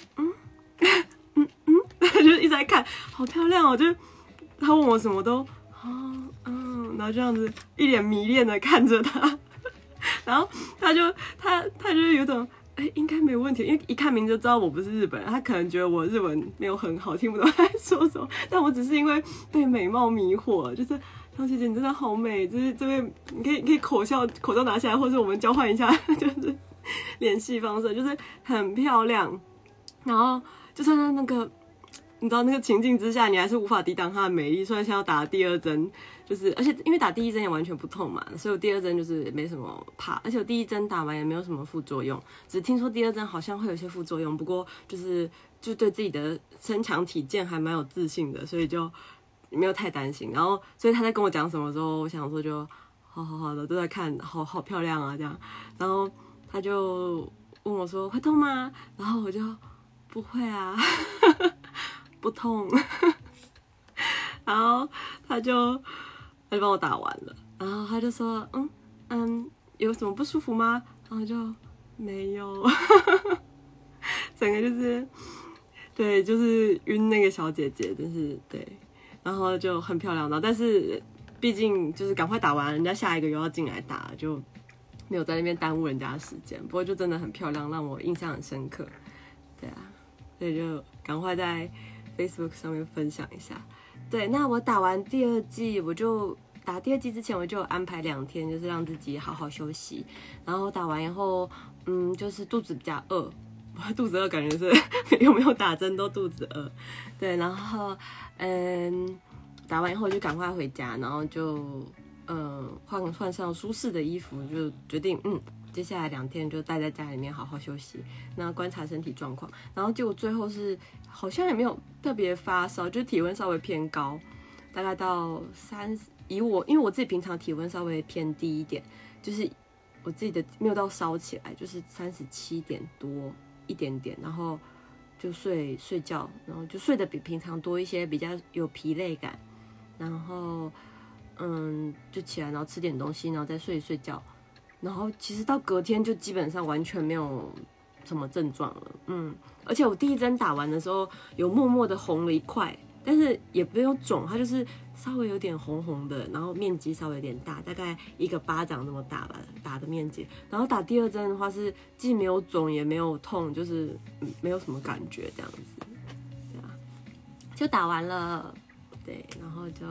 就一直在看，好漂亮哦！就是他问我什么都然后这样子一脸迷恋的看着他，然后他就有种应该没有问题，因为一看名就知道我不是日本人，他可能觉得我日文没有很好，听不懂他在说什么，但我只是因为被美貌迷惑，就是小姐姐你真的好美，就是这边你可以口罩拿下来，或者我们交换一下，就是联系方式，就是很漂亮，然后就算在那个。你知道那个情境之下，你还是无法抵挡她的美丽。虽然现在要打第二针，就是而且因为打第一针也完全不痛嘛，所以我第二针就是没什么怕。而且我第一针打完也没有什么副作用，只听说第二针好像会有一些副作用，不过就对自己的身强体健还蛮有自信的，所以就没有太担心。然后所以他在跟我讲什么时候，我想说就好的都在看，好漂亮啊这样。然后他就问我说会痛吗？然后我就不会啊。不痛，然后他就帮我打完了，然后他就说有什么不舒服吗？然后就没有，整个就是对，就是晕那个小姐姐，真是对，然后就很漂亮的，但是毕竟就是赶快打完，人家下一个又要进来打，就没有在那边耽误人家的时间。不过就真的很漂亮，让我印象很深刻。对啊，所以就赶快在Facebook 上面分享一下。对，那我打完第二剂，我就打第二剂之前我就有安排2天，就是让自己好好休息。然后打完以后，就是肚子比较饿，肚子饿感觉是有没有打针都肚子饿。对，然后打完以后就赶快回家，然后就换上舒适的衣服，就决定接下来2天就待在家里面好好休息，那观察身体状况。然后结果最后是好像也没有特别发烧，就体温稍微偏高，大概到因为我自己平常体温稍微偏低一点，就是我自己的没有到烧起来，就是37点多一点点，然后就睡觉，然后就睡得比平常多一些，比较有疲累感，然后就起来，然后吃点东西，然后再睡觉。然后其实到隔天就基本上完全没有什么症状了，而且我第一针打完的时候有默默的红了一块，但是也没有肿，它就是稍微有点红红的，然后面积稍微有点大，大概一个巴掌那么大吧，打的面积。然后打第二针的话是既没有肿也没有痛，就是没有什么感觉这样子，对啊，就打完了，对，然后就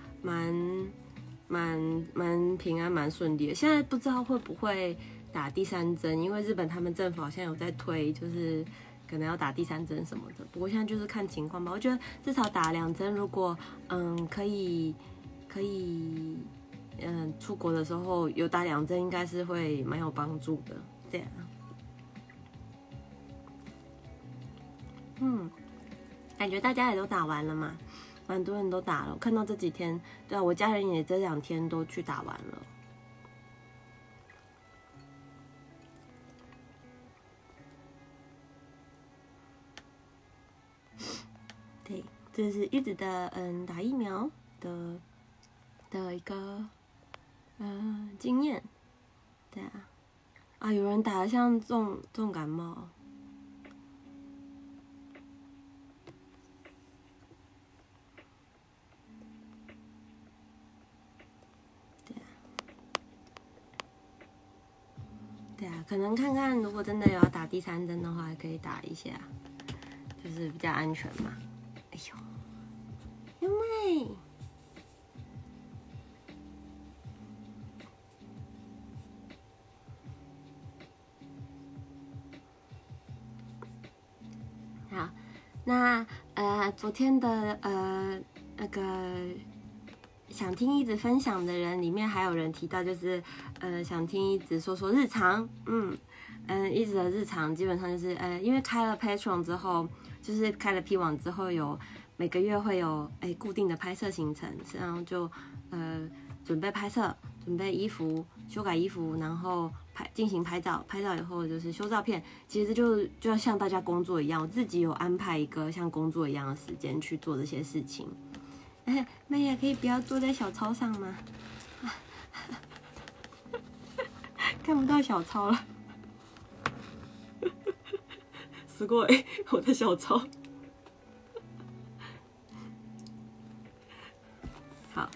蛮平安，蛮顺利的。现在不知道会不会打第3针，因为日本他们政府好像有在推，就是可能要打第3针什么的。不过现在就是看情况吧。我觉得至少打2针，如果可以出国的时候有打2针，应该是会蛮有帮助的。对啊，感觉大家也都打完了嘛，蛮多人都打了。我看到这几天，对啊，我家人也这2天都去打完了。对，这是玉子的打疫苗的一个经验。对啊，有人打得像重感冒。对啊，可能看看，如果真的有要打第3针的话，可以打一下，就是比较安全嘛。哎呦，因为好，那昨天的那个想听一直分享的人里面，还有人提到就是想听一直说说日常，一直的日常基本上就是因为开了 Patreon 之后，就是开了 P 网之后，有每个月会有固定的拍摄行程，然后就准备拍摄，准备衣服，修改衣服，然后进行拍照，拍照以后就是修照片。其实就要像大家工作一样，我自己有安排一个像工作一样的时间去做这些事情。妹呀，可以不要坐在小抄上吗？看不到小抄了。すごい，我的小抄。好，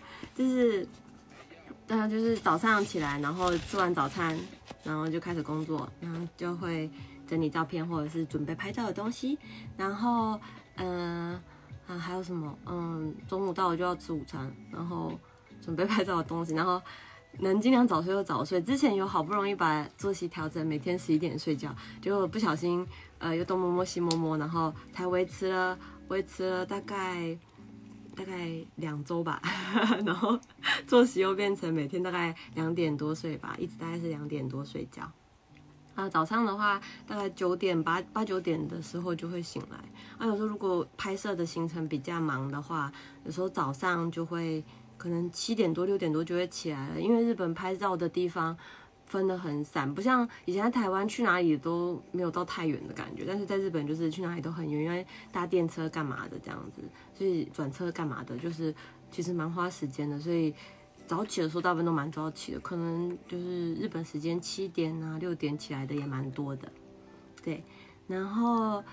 就是早上起来，然后吃完早餐，然后就开始工作，然后就会整理照片或者是准备拍照的东西，然后还有什么？中午到了就要吃午餐，然后准备拍照的东西，然后能尽量早睡就早睡。之前有好不容易把作息调整，每天11点睡觉，结果不小心又东摸摸西摸摸，然后才维持了大概2周吧，然后作息又变成每天大概2点多睡吧，一直大概是2点多睡觉。早上的话，大概9点8、9点的时候就会醒来。有时候如果拍摄的行程比较忙的话，有时候早上就会可能7点多、6点多就会起来了。因为日本拍照的地方分得很散，不像以前在台湾去哪里都没有到太远的感觉，但是在日本就是去哪里都很远，因为搭电车干嘛的这样子，所以转车干嘛的，就是其实蛮花时间的，所以。早起的时候大部分都蛮早起的，可能就是日本时间7点啊6点起来的也蛮多的，对。然后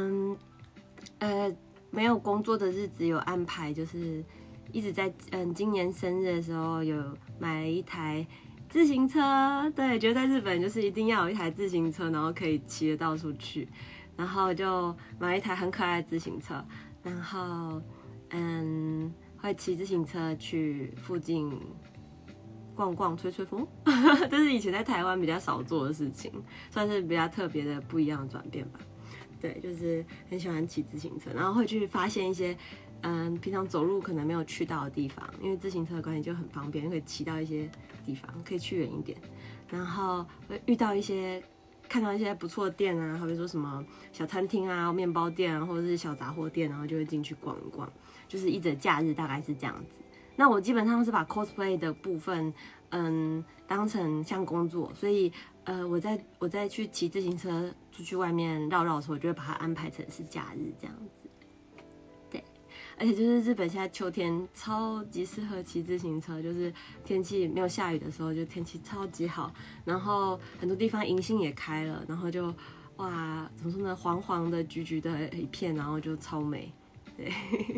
没有工作的日子有安排，就是一直在今年生日的时候有买了一台自行车，对，觉得在日本就是一定要有一台自行车，然后可以骑得到处去，然后就买了一台很可爱的自行车，然后会骑自行车去附近逛逛、吹吹风，这是以前在台湾比较少做的事情，算是比较特别的不一样的转变吧。对，就是很喜欢骑自行车，然后会去发现一些平常走路可能没有去到的地方，因为自行车的关系就很方便，可以骑到一些地方，可以去远一点，然后会看到一些不错的店啊，好比说什么小餐厅啊、面包店啊，或者是小杂货店，然后就会进去逛一逛。就是一整假日大概是这样子。那我基本上是把 cosplay 的部分，当成像工作，所以我在去骑自行车出去外面绕绕的时候，我就会把它安排成是假日这样子。对，而且就是日本现在秋天超级适合骑自行车，就是天气没有下雨的时候，就天气超级好，然后很多地方银杏也开了，然后就哇，怎么说呢，黄黄的、橘橘的一片，然后就超美，对。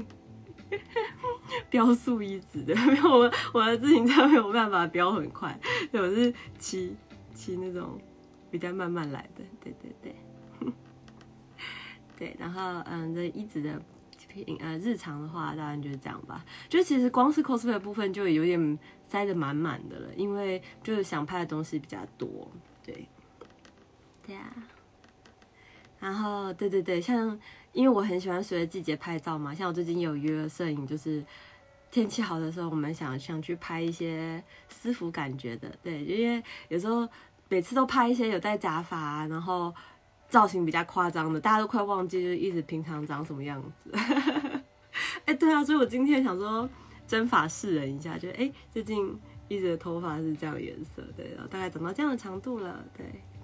飙速一直的，没有我的自行车没有办法飙很快，对，我是骑那种比较慢慢来的，对，对，然后这一直的日常的话，当然就是这样吧。就其实光是 cosplay 的部分就有点塞得满满的了，因为就是想拍的东西比较多，对啊。然后对，像因为我很喜欢随着季节拍照嘛，像我最近有约摄影，就是天气好的时候，我们想去拍一些私服感觉的，对，因为有时候每次都拍一些有戴假发啊，然后造型比较夸张的，大家都快忘记就是一直平常长什么样子。哎，对啊，所以我今天想说真发示人一下，就最近一直的头发是这样的颜色，对，然后大概长到这样的长度了，对，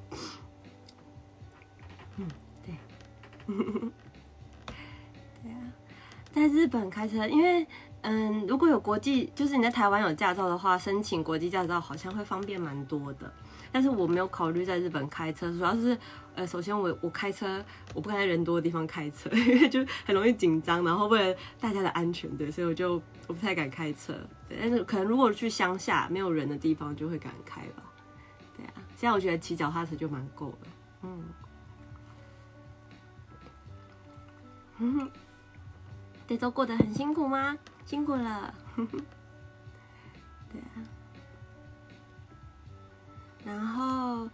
对，对啊，在日本开车，因为如果有国际，就是你在台湾有驾照的话，申请国际驾照好像会方便蛮多的。但是我没有考虑在日本开车，主要是首先我开车，我不敢在人多的地方开车，因为就很容易紧张，然后为了大家的安全，对，所以我不太敢开车。对，但是可能如果去乡下没有人的地方，就会敢开吧。对啊，现在我觉得骑脚踏车就蛮够了。这周过得很辛苦吗？辛苦了。对啊。然后，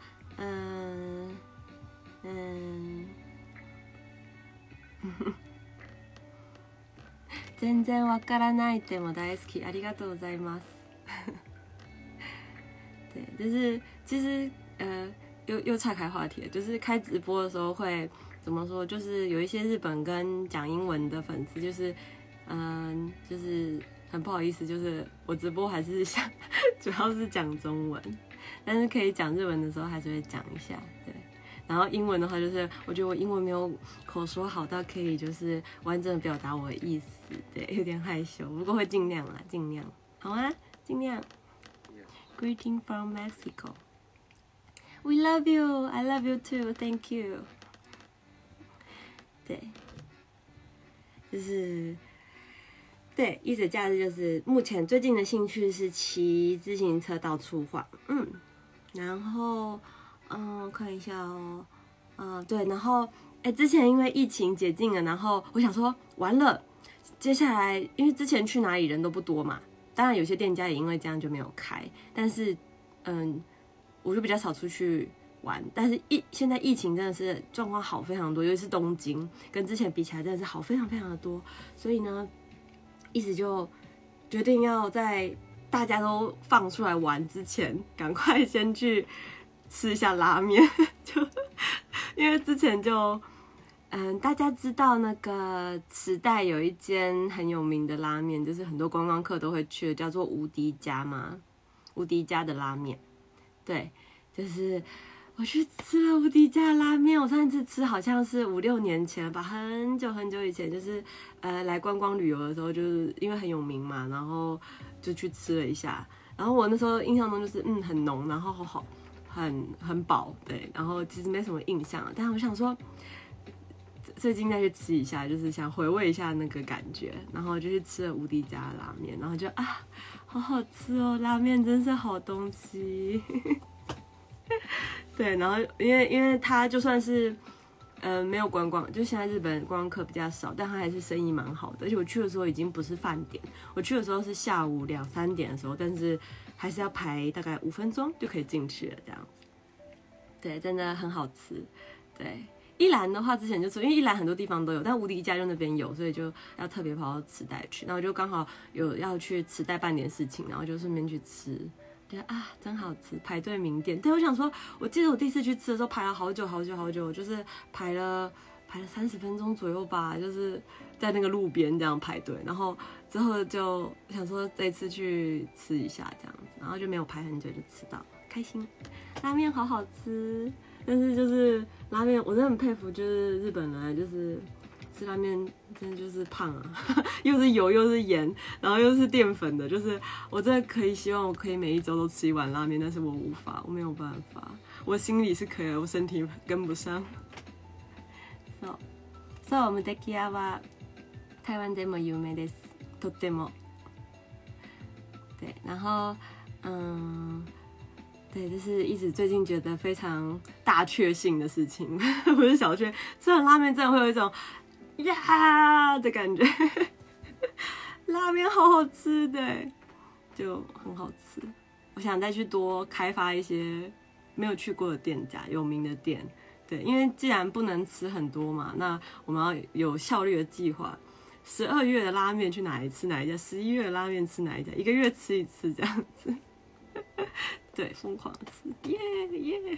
全然わからないでも大好き，ありがとうございます。对，就是其实又岔开话题了，就是开直播的时候会怎么说？就是有一些日本跟讲英文的粉丝，就是很不好意思，就是我直播还是想主要是讲中文，但是可以讲日文的时候还是会讲一下，对。然后英文的话，就是我觉得我英文没有口说好到可以就是完整的表达我的意思，对，有点害羞，不过会尽量啦，尽量，好吗？尽量。Greeting from Mexico. We love you. I love you too. Thank you. 对，就是对，一整假日就是目前最近的兴趣是骑自行车到处晃，然后看一下哦，对，然后之前因为疫情解禁了，然后我想说完了，接下来因为之前去哪里人都不多嘛，当然有些店家也因为这样就没有开，但是我就比较少出去玩，但是现在疫情真的是状况好非常多，尤其是东京，跟之前比起来真的是好非常非常的多，所以呢，一直就决定要在大家都放出来玩之前，赶快先去吃一下拉面，就因为之前就大家知道那个池袋有一间很有名的拉面，就是很多观光客都会去的，叫做无敌家嘛，无敌家的拉面，对，就是我去吃了无敌家的拉面，我上一次吃好像是5、6年前了吧，很久很久以前，就是来观光旅游的时候，就是因为很有名嘛，然后就去吃了一下，然后我那时候印象中就是很浓，然后很饱，对，然后其实没什么印象，但是我想说最近再去吃一下，就是想回味一下那个感觉，然后就去吃了无敌家的拉面，然后就好好吃哦，拉面真是好东西。对，然后因为它就算是没有观光，就现在日本观光客比较少，但它还是生意蛮好的。而且我去的时候已经不是饭点，我去的时候是下午2、3点的时候，但是还是要排大概5分钟就可以进去了，这样子。对，真的很好吃。对，一兰的话之前就吃，因为一兰很多地方都有，但无敌家就那边有，所以就要特别跑到池袋去。然后就刚好有要去池袋办点事情，然后就顺便去吃。觉得真好吃，排队名店。对，我想说，我记得我第一次去吃的时候排了好久，就是排了30分钟左右吧，就是在那个路边这样排队。然后之后就想说这一次去吃一下这样子，然后就没有排很久就吃到，开心。拉面好好吃，但是就是拉面，我真的很佩服，就是日本人就是吃拉面真的就是胖啊，又是油又是盐，然后又是淀粉的，就是我真的可以希望我可以每一周都吃一碗拉面，但是我无法，我没有办法，我心里是可以的，我身体跟不上。そうムテキ屋は台湾でも有名です。とっても。对，然后对，这是一直最近觉得非常大确幸的事情，不是小确，吃完拉面真的会有一种呀的感觉，拉面好好吃的，就很好吃。我想再去多开发一些没有去过的店家，有名的店。对，因为既然不能吃很多嘛，那我们要有效率的计划， 12月的拉面去哪里吃哪一家，11月的拉面吃哪一家，1个月吃一次这样子。对，疯狂吃，耶耶。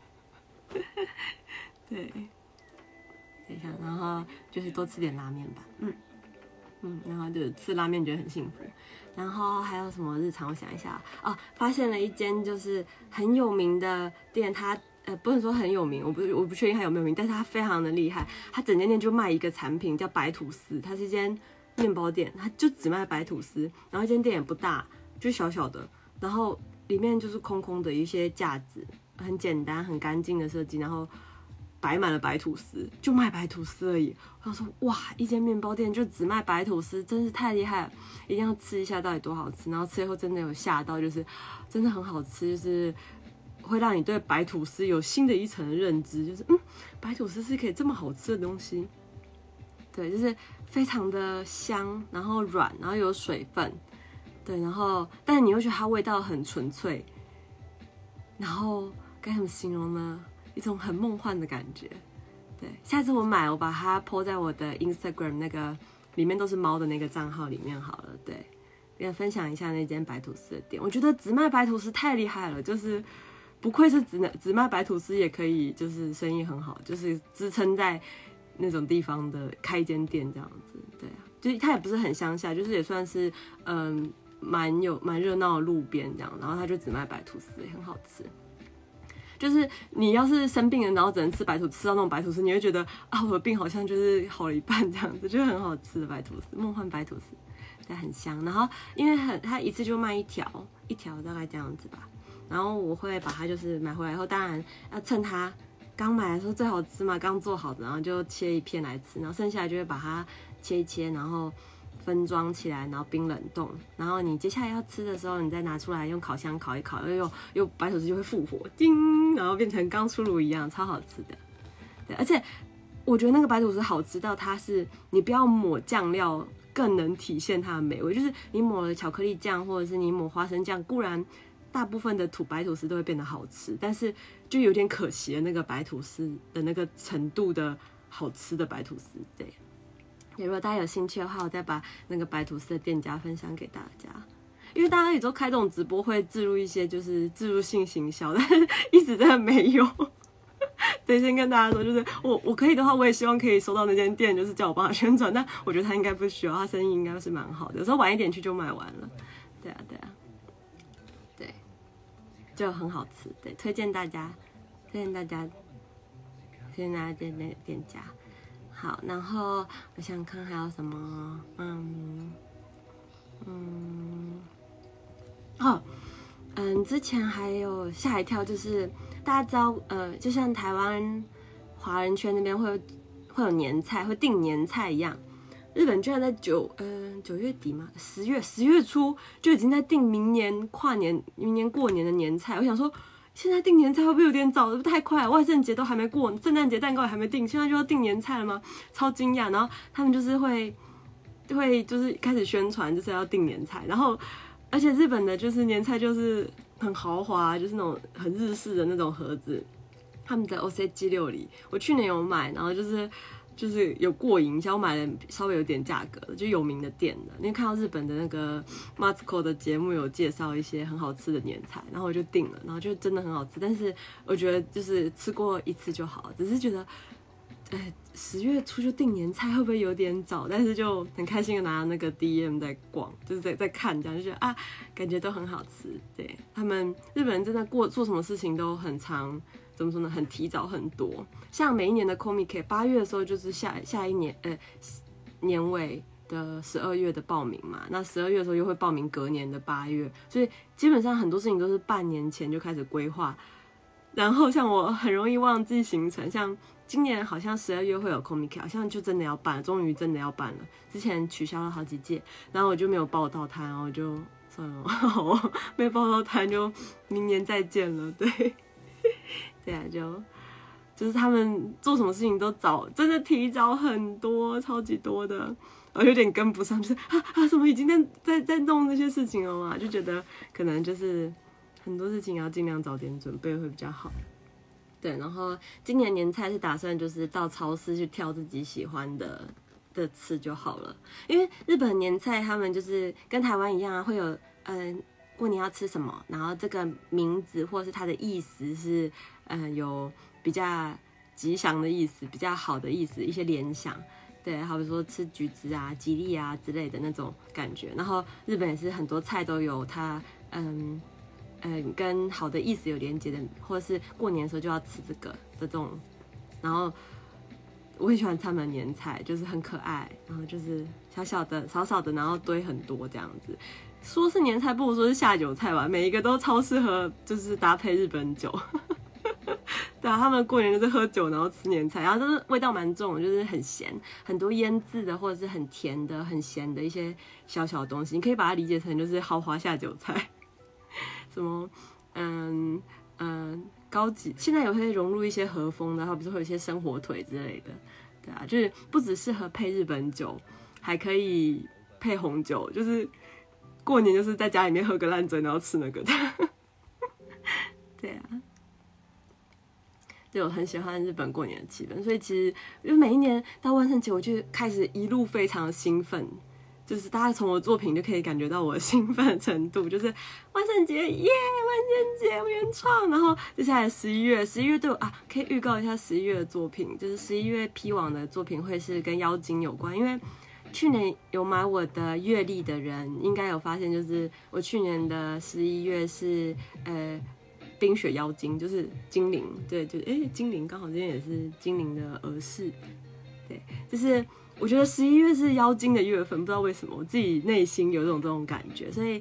对，等一下，然后就是多吃点拉面吧，然后就吃拉面觉得很幸福。然后还有什么日常？我想一下哦，发现了一间就是很有名的店，它不能说很有名，我不确定它有没有名，但是它非常的厉害。它整间店就卖一个产品叫白吐司，它是一间面包店，它就只卖白吐司。然后一间店也不大，就小小的，然后里面就是空空的一些架子，很简单很干净的设计，然后摆满了白吐司，就卖白吐司而已。我想说，哇，一间面包店就只卖白吐司，真是太厉害了，一定要吃一下到底多好吃。然后吃以后真的有吓到，就是真的很好吃，就是会让你对白吐司有新的一层的认知，就是白吐司是可以这么好吃的东西。对，就是非常的香，然后软，然后有水分，对，然后但是你会觉得它味道很纯粹，然后该怎么形容呢？一种很梦幻的感觉。对，下次我买，我把它 po 在我的 Instagram 那个里面都是猫的那个账号里面好了。对，也分享一下那间白吐司的店。我觉得只卖白吐司太厉害了，就是不愧是只卖白吐司也可以，就是生意很好，就是支撑在那种地方的开一间店这样子。对啊，就是它也不是很乡下，就是也算是蛮热闹的路边这样，然后它就只卖白吐司，也很好吃。就是你要是生病了，然后只能吃白吐司，吃到那种白吐司，你会觉得啊，我的病好像就是好了一半这样子，就是很好吃的白吐司，梦幻白吐司，对，很香。然后因为它一次就卖一条大概这样子吧。然后我会把它就是买回来以后，当然要趁它刚买的时候最好吃嘛，刚做好的，然后就切一片来吃，然后剩下来就会把它切一切，然后分装起来，然后冰冷冻，然后你接下来要吃的时候，你再拿出来用烤箱烤一烤，又白吐司就会复活，叮，然后变成刚出炉一样，超好吃的。对，而且我觉得那个白吐司好吃到它是你不要抹酱料，更能体现它的美味。就是你抹了巧克力酱或者是你抹花生酱，固然大部分的白吐司都会变得好吃，但是就有点可惜了那个白吐司的那个程度的好吃的白吐司，对。如果大家有兴趣的话，我再把那个白吐司的店家分享给大家。因为大家有时候开这种直播会置入一些就是置入性行销，但是一直真的没有。对，先跟大家说，就是我可以的话，我也希望可以收到那间店，就是叫我帮他宣传。但我觉得他应该不需要，他生意应该是蛮好的。有时候晚一点去就卖完了。对啊，对，就很好吃。对，推荐大家店家。好，然后我想想看还有什么，之前还有吓一跳，就是大家知道，就像台湾华人圈那边会有年菜，会订年菜一样，日本居然在9月底嘛，10月初就已经在订明年过年的年菜。我想说，现在订年菜会不会有点早？是不是太快了？万圣节都还没过，圣诞节蛋糕也还没订，现在就要订年菜了吗？超惊讶！然后他们就是会就是开始宣传，就是要订年菜。然后而且日本的就是年菜就是很豪华，就是那种很日式的那种盒子。他们的 OCG 料理，我去年有买，然后就是有过瘾一下，我买了稍微有点价格的，就有名的店的。因为看到日本的那个 Matsuko 的节目有介绍一些很好吃的年菜，然后我就订了，然后就真的很好吃。但是我觉得就是吃过一次就好，只是觉得，10月初就订年菜会不会有点早？但是就很开心的拿那个 DM 在逛，就是在看这样，就觉得啊，感觉都很好吃。对，他们日本人真的做什么事情都很长。怎么说呢？很提早很多，像每一年的 Comic 8月的时候，就是下一年年尾的12月的报名嘛。那12月的时候又会报名隔年的8月，所以基本上很多事情都是半年前就开始规划。然后像我很容易忘记行程，像今年好像12月会有 Comic， 好像就真的要办了，终于真的要办了。之前取消了好几届，然后我就没有报到摊，然后我就算了，好，没有报到摊就明年再见了。对。对啊，就是他们做什么事情都真的提早很多，超级多的，我有点跟不上，就是怎么已经在弄这些事情了嘛？就觉得可能就是很多事情要尽量早点准备会比较好。对，然后今年年菜是打算就是到超市去挑自己喜欢的的吃就好了。因为日本年菜他们就是跟台湾一样啊，会有过年要吃什么，然后这个名字或是它的意思是有比较吉祥的意思，比较好的意思，一些联想。对，好比说吃橘子啊、吉利啊之类的那种感觉。然后日本也是很多菜都有它跟好的意思有连接的，或者是过年的时候就要吃这个的这种。然后我很喜欢他们的年菜，就是很可爱，然后就是小小的、少少的，然后堆很多这样子。说是年菜，不如说是下酒菜吧。每一个都超适合，就是搭配日本酒。对啊，他们过年就是喝酒，然后吃年菜，然后就是味道蛮重的，就是很咸，很多腌制的或者是很甜的、很咸的一些小小东西，你可以把它理解成就是豪华下酒菜，什么高级，现在也会融入一些和风的，比如说会有一些生火腿之类的，对啊，就是不只适合配日本酒，还可以配红酒，就是过年就是在家里面喝个烂醉，然后吃那个的，对啊。对，我很喜欢日本过年的气氛，所以其实因为每一年到万圣节，我就开始一路非常的兴奋，就是大家从我的作品就可以感觉到我的兴奋程度，就是万圣节耶，万圣节原创，然后接下来11月对我可以预告一下11月的作品，就是11月批网的作品会是跟妖精有关，因为去年有买我的月历的人应该有发现，就是我去年的11月是冰雪妖精，就是精灵，对，就是精灵刚好今天也是精灵的儿时，对，就是我觉得11月是妖精的月份，不知道为什么我自己内心有这种感觉，所以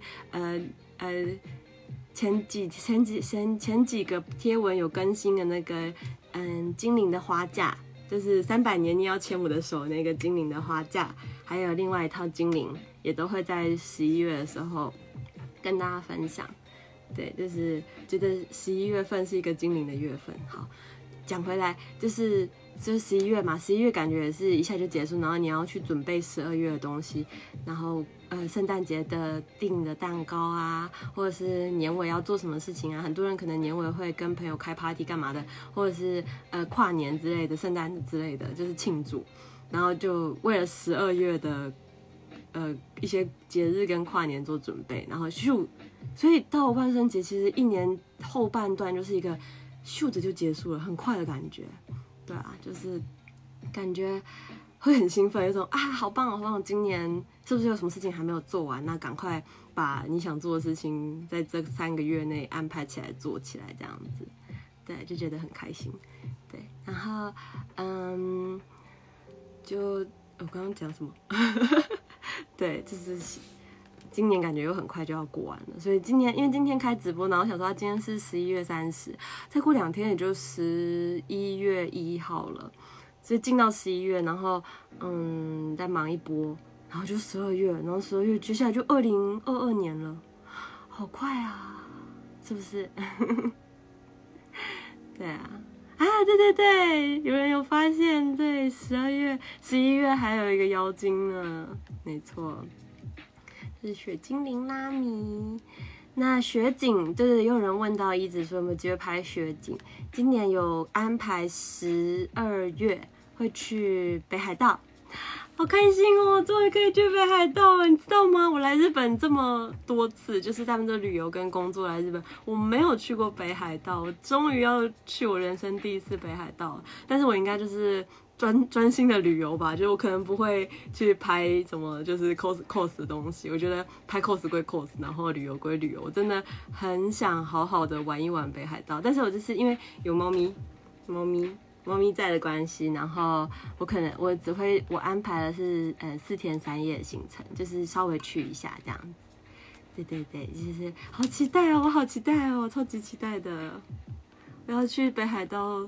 前几个贴文有更新的那个精灵的花架，就是300年你要牵我的手那个精灵的花架，还有另外一套精灵也都会在11月的时候跟大家分享。对，就是觉得11月份是一个精灵的月份。好，讲回来，就是11月嘛，11月感觉也是一下就结束，然后你要去准备12月的东西，然后圣诞节的订的蛋糕啊，或者是年尾要做什么事情啊，很多人可能年尾会跟朋友开 party 干嘛的，或者是跨年之类的，圣诞之类的，就是庆祝，然后就为了12月的一些节日跟跨年做准备，然后咻，所以到万圣节其实一年后半段就是一个咻着就结束了，很快的感觉。对啊，就是感觉会很兴奋，有种好棒好棒，今年是不是有什么事情还没有做完？那赶快把你想做的事情在这3个月内安排起来做起来，这样子，对，就觉得很开心。对，然后就我刚刚讲什么？对，就是今年感觉又很快就要过完了，所以因为今天开直播，然后想说今天是11月30，再过2天也就11月1号了，所以进到11月，然后再忙一波，然后就12月，然后12月接下来就2022年了，好快啊，是不是？对啊。对，有人有发现，对，11月还有一个妖精呢，没错，是雪精灵拉米。那雪景，对，也有人问到一直说有没有机会拍雪景，今年有安排12月会去北海道。好开心哦！终于可以去北海道了，你知道吗？我来日本这么多次，就是他们的旅游跟工作来日本，我没有去过北海道，我终于要去我人生第1次北海道了。但是我应该就是专心的旅游吧，就我可能不会去拍什么就是 cos 的东西。我觉得拍 cos 归 cos， 然后旅游归旅游，我真的很想好好的玩一玩北海道。但是我就是因为有猫咪在的关系，然后我安排的是4天3夜的行程，就是稍微去一下这样子。对，就是好期待哦，我好期待哦，超级期待的。我要去北海道，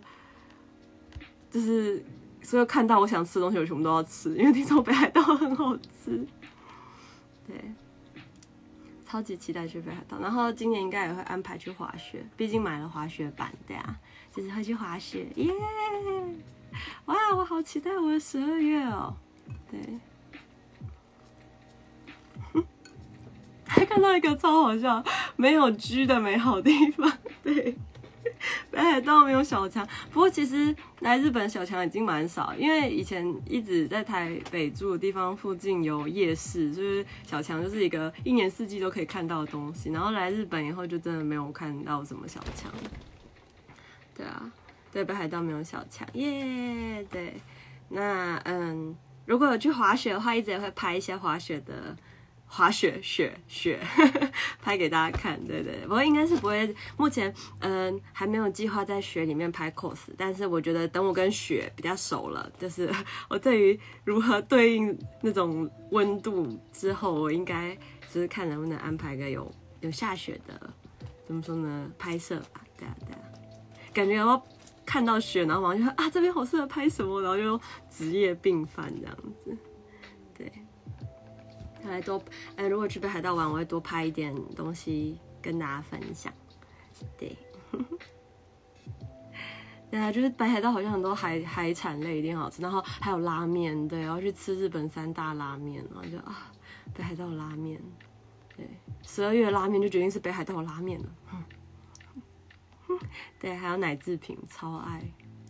就是所有看到我想吃的东西，我全部都要吃，因为听说北海道很好吃。对，超级期待去北海道。然后今年应该也会安排去滑雪，毕竟买了滑雪板，对啊。就是会去滑雪，耶！哇，我好期待我的12月哦。对，还看到一个超好笑，没有 G 的美好地方。对， 北海道没有小强，不过其实来日本小强已经蛮少，因为以前一直在台北住的地方附近有夜市，就是小强就是一个一年四季都可以看到的东西。然后来日本以后就真的没有看到什么小强。对啊，对，北海道没有小强，耶、对，那如果有去滑雪的话，一直也会拍一些滑雪雪拍给大家看，对对。不过应该是不会，目前还没有计划在雪里面拍 cos， 但是我觉得等我跟雪比较熟了，就是我对于如何对应那种温度之后，我应该就是看能不能安排个有下雪的，怎么说呢，拍摄吧，对啊对啊，感觉要看到雪，然后马上就说啊这边好适合拍什么，然后就职业病犯这样子，对。来多如果去北海道玩，我会多拍一点东西跟大家分享。对，对啊，就是北海道好像很多海产类一定好吃，然后还有拉面，对，然后去吃日本3大拉面，然后就北海道拉面，对，12月拉面就决定是北海道拉面了。对，还有奶制品，超爱。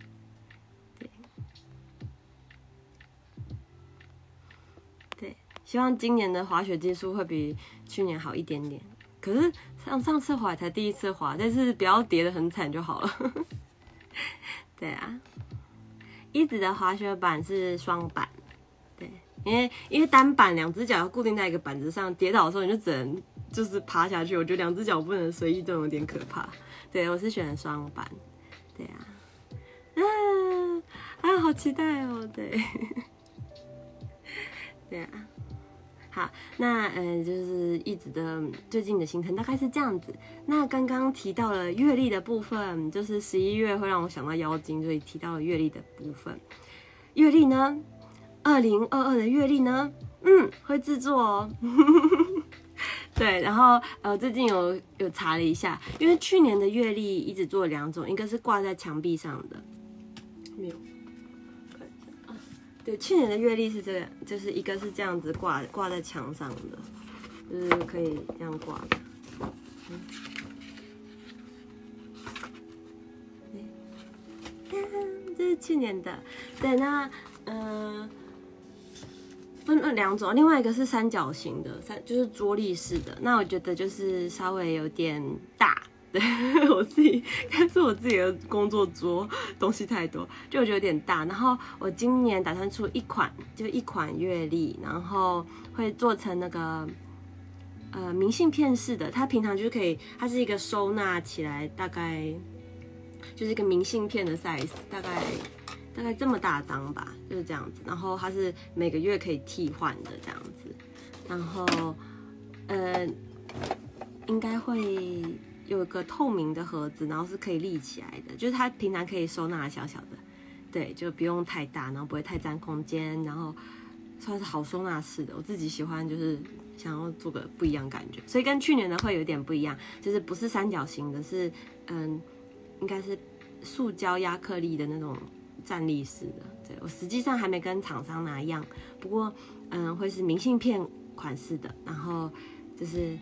希望今年的滑雪技术会比去年好一点点。可是上次滑才第一次滑，但是不要跌得很惨就好了。对啊，一子的滑雪板是双板，对，因为单板2只脚要固定在一个板子上，跌倒的时候你就只能就是趴下去。我觉得2只脚不能随意动，有点可怕。对，我是选的双板。对啊，好期待哦！对，对啊。好，那就是一直的最近的行程大概是这样子。那刚刚提到了月历的部分，就是11月会让我想到妖精，所以提到了月历的部分。月历呢，2022的月历呢，会制作哦。对，然后最近有查了一下，因为去年的月历一直做2种，一个是挂在墙壁上的，没有。对，去年的月历是这个，就是一个是这样子挂在墙上的，就是可以这样挂的。这是去年的。对，那分了2种，另外一个是三角形的，就是桌立式的。那我觉得就是稍微有点大。对，但是我自己的工作桌东西太多，就我觉得有点大。然后我今年打算出一款月历，然后会做成那个明信片式的，它平常就是可以，它是一个收纳起来大概就是一个明信片的 size， 大概这么大张吧，就是这样子。然后它是每个月可以替换的这样子，然后应该会有一个透明的盒子，然后是可以立起来的，就是它平常可以收纳小小的，对，就不用太大，然后不会太占空间，然后算是好收纳式的。我自己喜欢，就是想要做个不一样感觉，所以跟去年的会有点不一样，就是不是三角形的，是应该是塑胶亚克力的那种站立式的。对，我实际上还没跟厂商拿样，不过会是明信片款式的，然后就是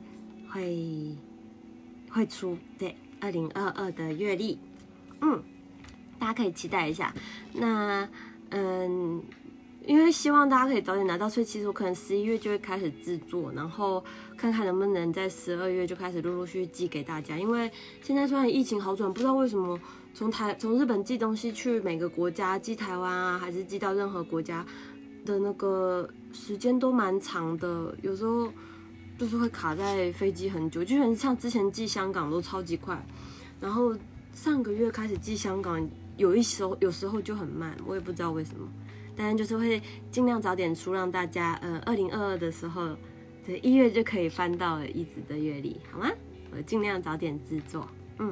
会出，对，2022的月历，大家可以期待一下。那因为希望大家可以早点拿到，所以其实我可能11月就会开始制作，然后看看能不能在12月就开始陆续寄给大家。因为现在虽然疫情好转，不知道为什么从日本寄东西去每个国家，寄台湾啊，还是寄到任何国家的那个时间都蛮长的，有时候就是会卡在飞机很久，就像之前寄香港都超级快，然后上个月开始寄香港，有时候就很慢，我也不知道为什么，但是就是会尽量早点出，让大家2022的时候，对1月就可以翻到一直的月历，好吗？我尽量早点制作，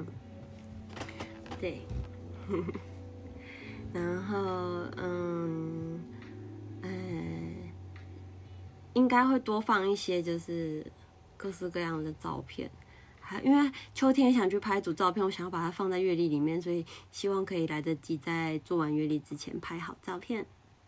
对，然后应该会多放一些就是各式各样的照片，因为秋天想去拍一组照片，我想要把它放在月历里面，所以希望可以来得及在做完月历之前拍好照片。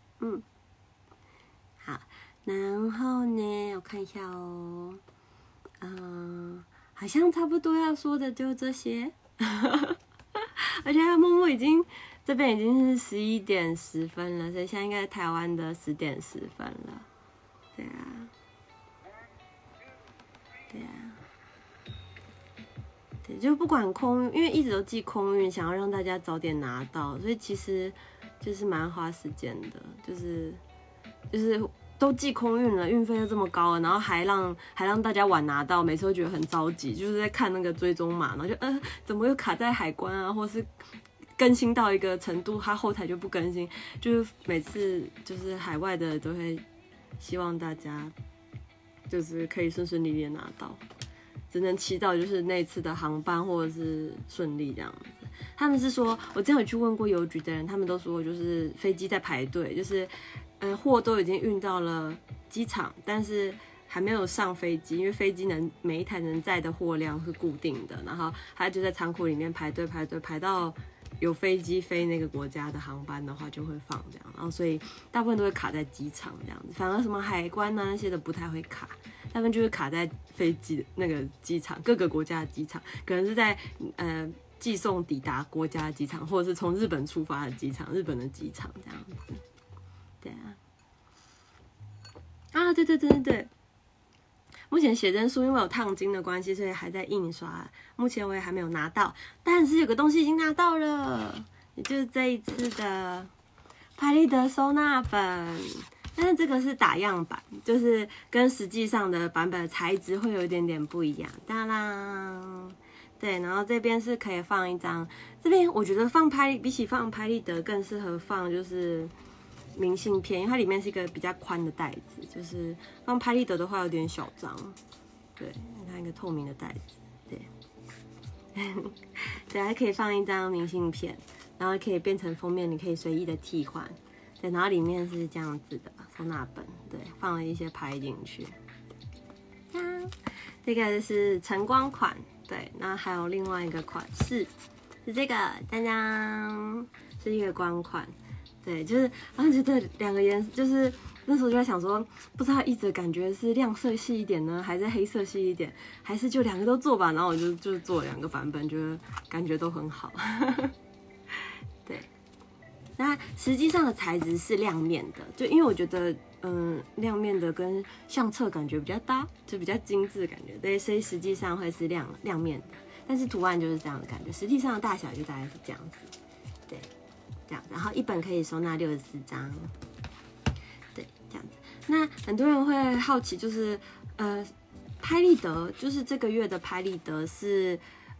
好，然后呢，我看一下哦，好像差不多要说的就这些。 而且默默这边已经是11:10了，所以现在应该台湾的10:10了。对啊，对啊，对，就不管空运，因为一直都寄空运，想要让大家早点拿到，所以其实就是蛮花时间的，就是都寄空运了，运费又这么高了，然后还让大家晚拿到，每次都觉得很着急，就是在看那个追踪码，然后就怎么又卡在海关啊，或是更新到一个程度，它后台就不更新，就是每次就是海外的都会希望大家就是可以顺顺利利的拿到，只能祈祷就是那次的航班或者是顺利这样子。他们是说，我之前有去问过邮局的人，他们都说就是飞机在排队，就是货都已经运到了机场，但是还没有上飞机，因为飞机每一台能载的货量是固定的，然后他就在仓库里面排队排到有飞机飞那个国家的航班的话就会放这样，然后所以大部分都会卡在机场这样子，反而什么海关啊那些的不太会卡，大部分就是卡在飞机那个机场，各个国家的机场，可能是在寄送抵达国家的机场，或者是从日本出发的机场，日本的机场这样子。对啊，对。目前写真书因为有烫金的关系，所以还在印刷。目前我也还没有拿到，但是有个东西已经拿到了，也就是这一次的拍立得收纳本。但是这个是打样版，就是跟实际上的版本的材质会有一点点不一样。当然，对，然后这边是可以放一张，这边我觉得比起放拍立得更适合放就是明信片，因为它里面是一个比较宽的袋子，就是放拍立得的话有点小张。对，你看一个透明的袋子，对，对，还可以放一张明信片，然后可以变成封面，你可以随意的替换。对，然后里面是这样子的收纳本，对，放了一些拍进去。这个是晨光款，对，那还有另外一个款式是这个，当当，是一个光款。对，就是然后觉得两个颜色，就是那时候就在想说，不知道一直感觉是亮色系一点呢，还是黑色系一点，还是就两个都做吧。然后我就做2个版本，觉得感觉都很好。对，那实际上的材质是亮面的，就因为我觉得亮面的跟相册感觉比较搭，就比较精致感觉，对，所以实际上会是亮面的，但是图案就是这样的感觉，实际上的大小就大概是这样子，对。这样，然后一本可以收纳64张，对，这样子。那很多人会好奇，就是拍立得，就是这个月的拍立得是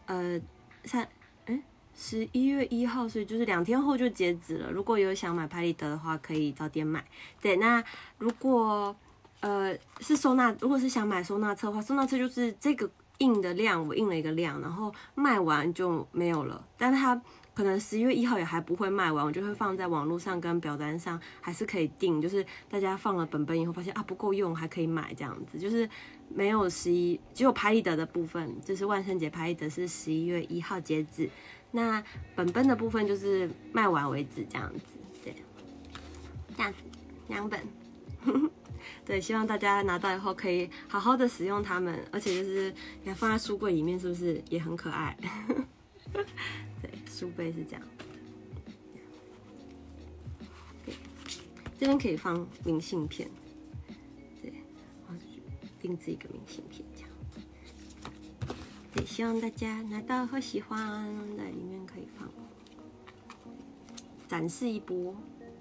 11月1号，所以就是2天后就截止了。如果有想买拍立得的话，可以早点买。对，那如果是如果是想买收纳册的话，收纳册就是这个印的量，我印了一个量，然后卖完就没有了，但是它可能11月1号也还不会卖完，我就会放在网络上跟表单上，还是可以订。就是大家放了本以后发现不够用，还可以买这样子。就是没有只有拍立得的部分，就是万圣节拍立得是11月1号截止。那本的部分就是卖完为止这样子，对，这样子2本。对，希望大家拿到以后可以好好的使用它们，而且就是你看放在书柜里面，是不是也很可爱？对，书背是这样。对，这边可以放明信片，对，然后定制一个明信片这样。对，希望大家拿到后喜欢，在里面可以放，展示一波。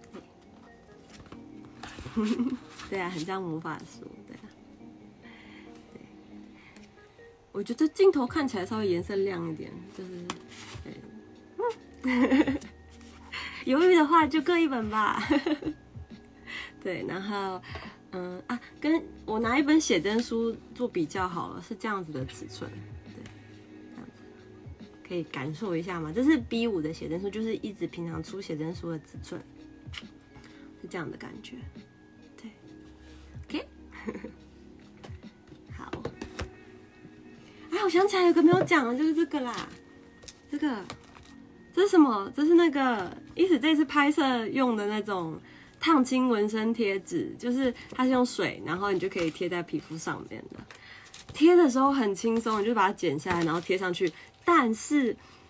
对，对啊，很像魔法书，对啊，对。我觉得镜头看起来稍微颜色亮一点，就是，对，犹豫的话就各一本吧。对，然后，跟我拿一本写真书做比较好了，是这样子的尺寸，对，这样子可以感受一下嘛。这是 B5 的写真书，就是一直平常出写真书的尺寸，是这样的感觉。OK， 好。我想起来有个没有讲的，就是这个啦。这是什么？这是那个意思，这次拍摄用的那种烫青纹身贴纸，就是它是用水，然后你就可以贴在皮肤上面的。贴的时候很轻松，你就把它剪下来，然后贴上去。但是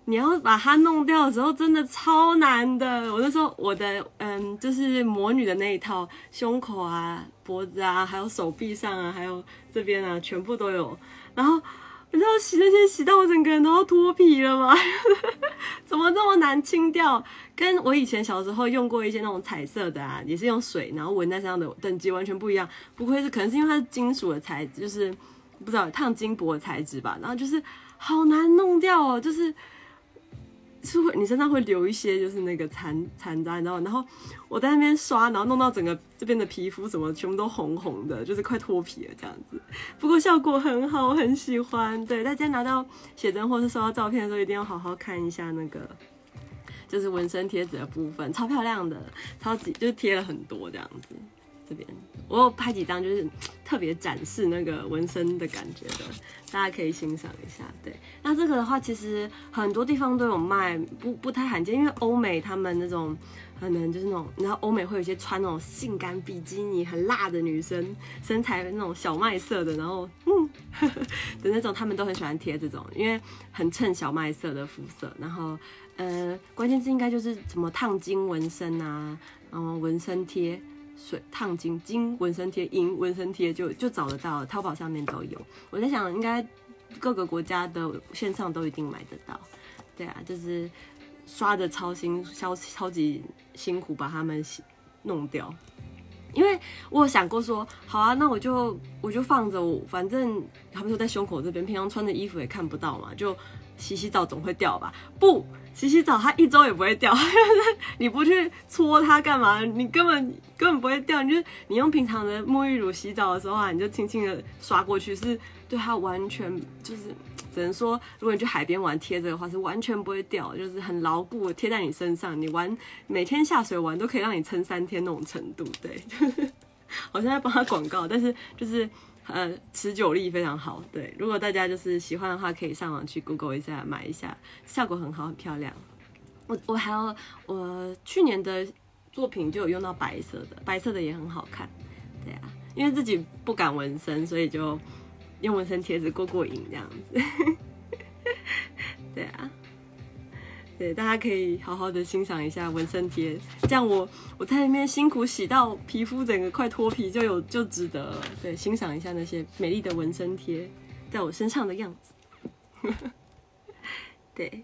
你要把它弄掉的时候，真的超难的。我那时候我的就是魔女的那一套，胸口啊、脖子啊，还有手臂上啊，还有这边啊，全部都有。然后你知道洗那些洗到我整个人都要脱皮了吗？怎么这么难清掉？跟我以前小时候用过一些那种彩色的啊，也是用水然后纹在身上的等级完全不一样。不愧是可能是因为它是金属的材质，就是不知道烫金箔的材质吧。然后就是好难弄掉哦，就是会你身上会留一些就是那个残渣，你知道吗？然后我在那边刷，然后弄到整个这边的皮肤什么全部都红红的，就是快脱皮了这样子。不过效果很好，我很喜欢。对，大家拿到写真或是收到照片的时候，一定要好好看一下那个就是纹身贴纸的部分，超漂亮的，超级就是贴了很多这样子。这边我有拍几张，就是特别展示那个纹身的感觉的，大家可以欣赏一下。对，那这个的话，其实很多地方都有卖，不太罕见，因为欧美他们那种可能就是那种，你知道欧美会有一些穿那种性感比基尼很辣的女生，身材那种小麦色的，然后的那种，他们都很喜欢贴这种，因为很衬小麦色的肤色。然后关键字应该就是什么烫金纹身啊，然后纹身贴。水烫金纹身贴、银纹身贴就找得到，淘宝上面都有。我在想，应该各个国家的线上都一定买得到。对啊，就是刷的超级辛苦把它们弄掉。因为我有想过说，好啊，那我就放着，反正他们说在胸口这边，平常穿的衣服也看不到嘛，就洗澡总会掉吧？不，洗澡它1周也不会掉，你不去搓它干嘛？你根本不会掉，你用平常的沐浴乳洗澡的时候啊，你就轻轻的刷过去，是对它完全就是只能说，如果你去海边玩贴着的话，是完全不会掉，就是很牢固的贴在你身上，你每天下水玩都可以让你撑3天那种程度，对，就是好像在帮他广告，但是就是持久力非常好，对，如果大家就是喜欢的话，可以上网去 Google 一下买一下，效果很好，很漂亮。我还有我去年的作品就有用到白色的也很好看，对啊，因为自己不敢纹身，所以就用纹身贴纸过瘾这样子。对啊，对，大家可以好好的欣赏一下纹身贴，这样我在那边辛苦洗到皮肤整个快脱皮就值得了。对，欣赏一下那些美丽的纹身贴在我身上的样子。对，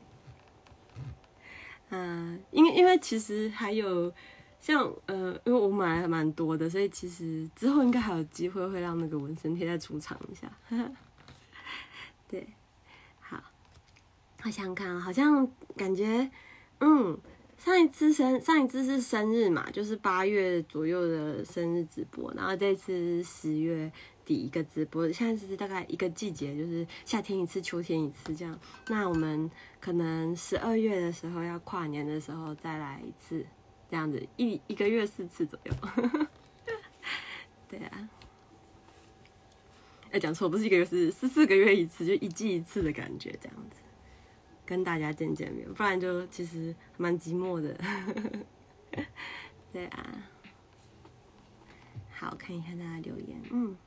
因为其实还有像因为我买了蛮多的，所以其实之后应该还有机会会让那个纹身贴再出场一下。对，好，我想想看，好像感觉，上一次是生日嘛，就是8月左右的生日直播，然后这次10月底一个直播，现在是大概一个季节，就是夏天一次，秋天一次这样。那我们可能12月的时候要跨年的时候再来一次，这样子一个月4次左右。对啊，讲错，不是1个月是4个月一次，就1季1次的感觉，这样子跟大家见面，不然就其实蛮寂寞的。对啊，好，看一下大家留言，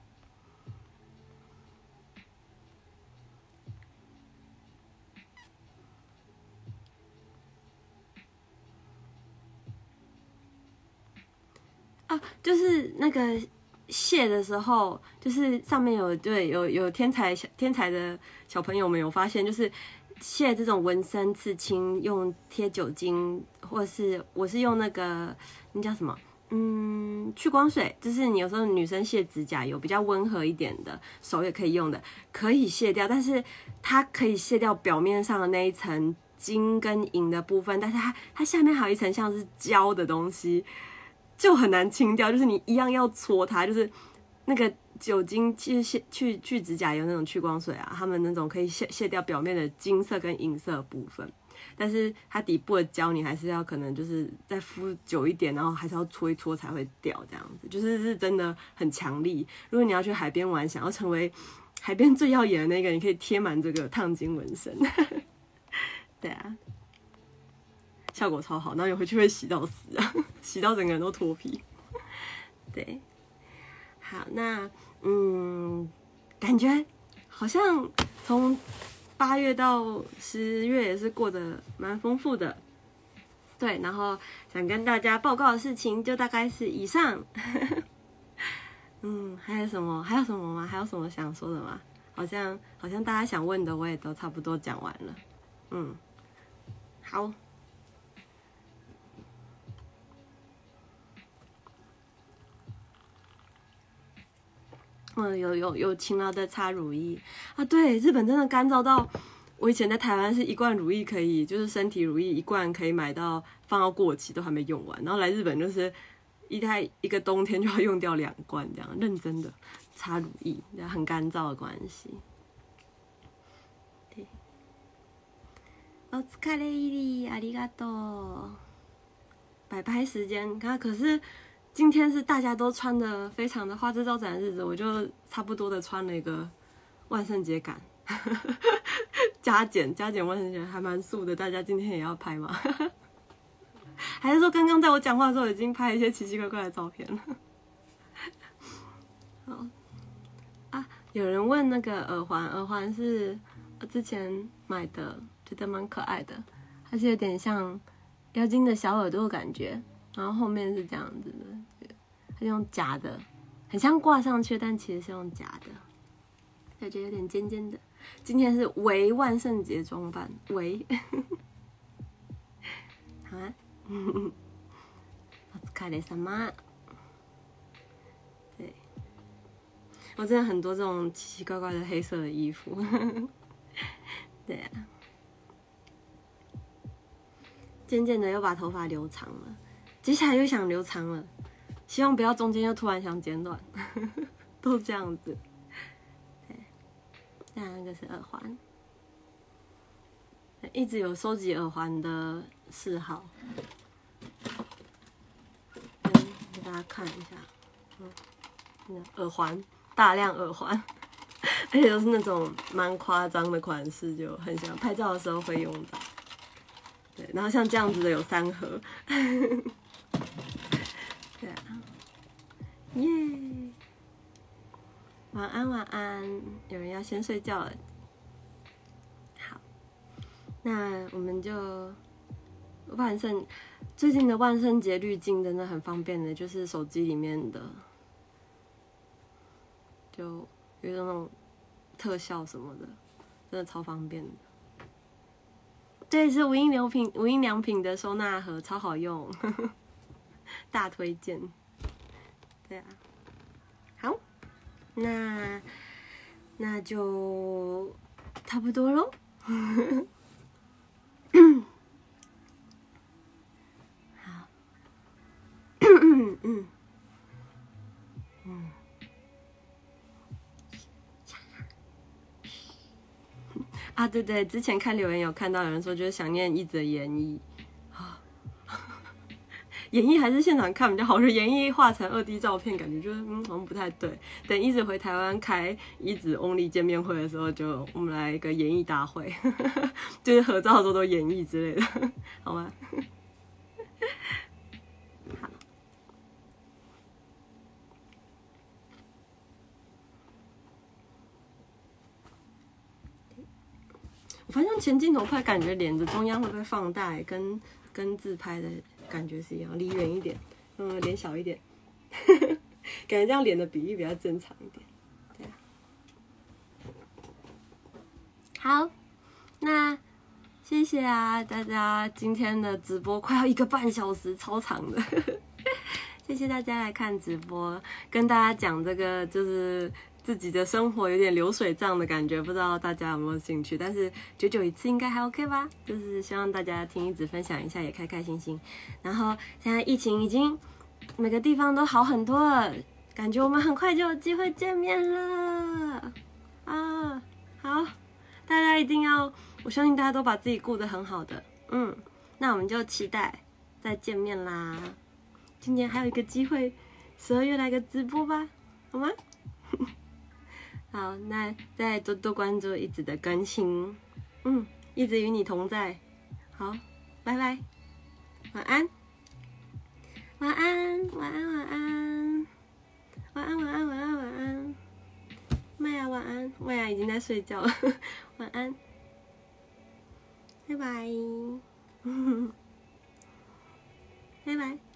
就是那个卸的时候，就是上面有天才的小朋友们有发现，就是卸这种纹身刺青用贴酒精，或者是我是用那个那叫什么去光水，就是你有时候女生卸指甲油比较温和一点的，手也可以用的，可以卸掉，但是它可以卸掉表面上的那一层金跟银的部分，但是它下面还有一层像是胶的东西。就很难清掉，就是你一样要搓它，就是那个酒精去指甲油那种去光水啊，他们那种可以卸掉表面的金色跟银色的部分，但是它底部的胶你还是要可能就是再敷久一点，然后还是要搓一搓才会掉，这样子是真的很强力。如果你要去海边玩，想要成为海边最耀眼的那个，你可以贴满这个烫金纹身。对啊。效果超好，然后你回去会洗到死啊，洗到整个人都脱皮。对，好，那感觉好像从 8月到10月也是过得蛮丰富的。对，然后想跟大家报告的事情就大概是以上。还有什么吗？还有什么想说的吗？好像大家想问的我也都差不多讲完了。好。有勤劳的擦乳液啊！对，日本真的干燥到，我以前在台湾是一罐乳液可以，就是身体乳液一罐可以买到放到过期都还没用完，然后来日本就是一个冬天就要用掉2罐这样，认真的擦乳液，很干燥的关系。对，お疲れ入りありがとう。摆拍时间，可是今天是大家都穿的非常的花枝招展的日子，我就差不多的穿了一个万圣节感，加减万圣节还蛮素的，大家今天也要拍吗？还是说刚刚在我讲话的时候已经拍一些奇奇怪怪的照片了？好啊，有人问那个耳环是之前买的，觉得蛮可爱的，它是有点像妖精的小耳朵的感觉，然后后面是这样子的，它是用夹的，很像挂上去，但其实是用夹的，感觉有点尖尖的。今天是为万圣节装扮，为好啊。お疲れ様。对，我真的很多这种奇奇怪怪的黑色的衣服。对啊，渐渐的又把头发留长了，接下来又想留长了，希望不要中间又突然想剪短，都这样子。对，那个是耳环，一直有收集耳环的嗜好。给大家看一下，耳环，大量耳环，而且都是那种蛮夸张的款式，就很想拍照的时候会用到。对，然后像这样子的有3盒，对啊，耶！晚安晚安，有人要先睡觉了。好，那我们就最近的万圣节滤镜真的很方便的，就是手机里面的，就有那种特效什么的，真的超方便的。对，是无印良品的收纳盒，超好用，大推荐。对啊，好，那就差不多咯。啊，对对，之前看留言有看到有人说就是想念一子的演绎啊，演绎还是现场看比较好，就演绎画成2D 照片，感觉就是好像不太对。等一子回台湾开一子 Only 见面会的时候，就我们来一个演绎大会，就是合照的时候都演绎之类的，好吗？好。我发现前镜头拍，感觉脸的中央会不会放大，跟自拍的感觉是一样，离远一点，脸小一点，感觉这样脸的比例比较正常一点。对啊，好，那谢谢啊，大家今天的直播快要1个半小时，超长的，谢谢大家来看直播，跟大家讲这个就是自己的生活有点流水账的感觉，不知道大家有没有兴趣？但是久一次应该还 OK 吧？就是希望大家听一直分享一下，也开开心心。然后现在疫情已经每个地方都好很多了，感觉我们很快就有机会见面了啊！好，大家一定要，我相信大家都把自己顾得很好的，那我们就期待再见面啦。今年还有一个机会，12月来个直播吧，好吗？好，那再多多关注一直的更新，一直与你同在。好，拜拜，晚安，晚安，晚安，晚安，晚安，晚安，晚安，晚安，麦芽晚安，麦芽已经在睡觉了，晚安。 拜拜，拜拜。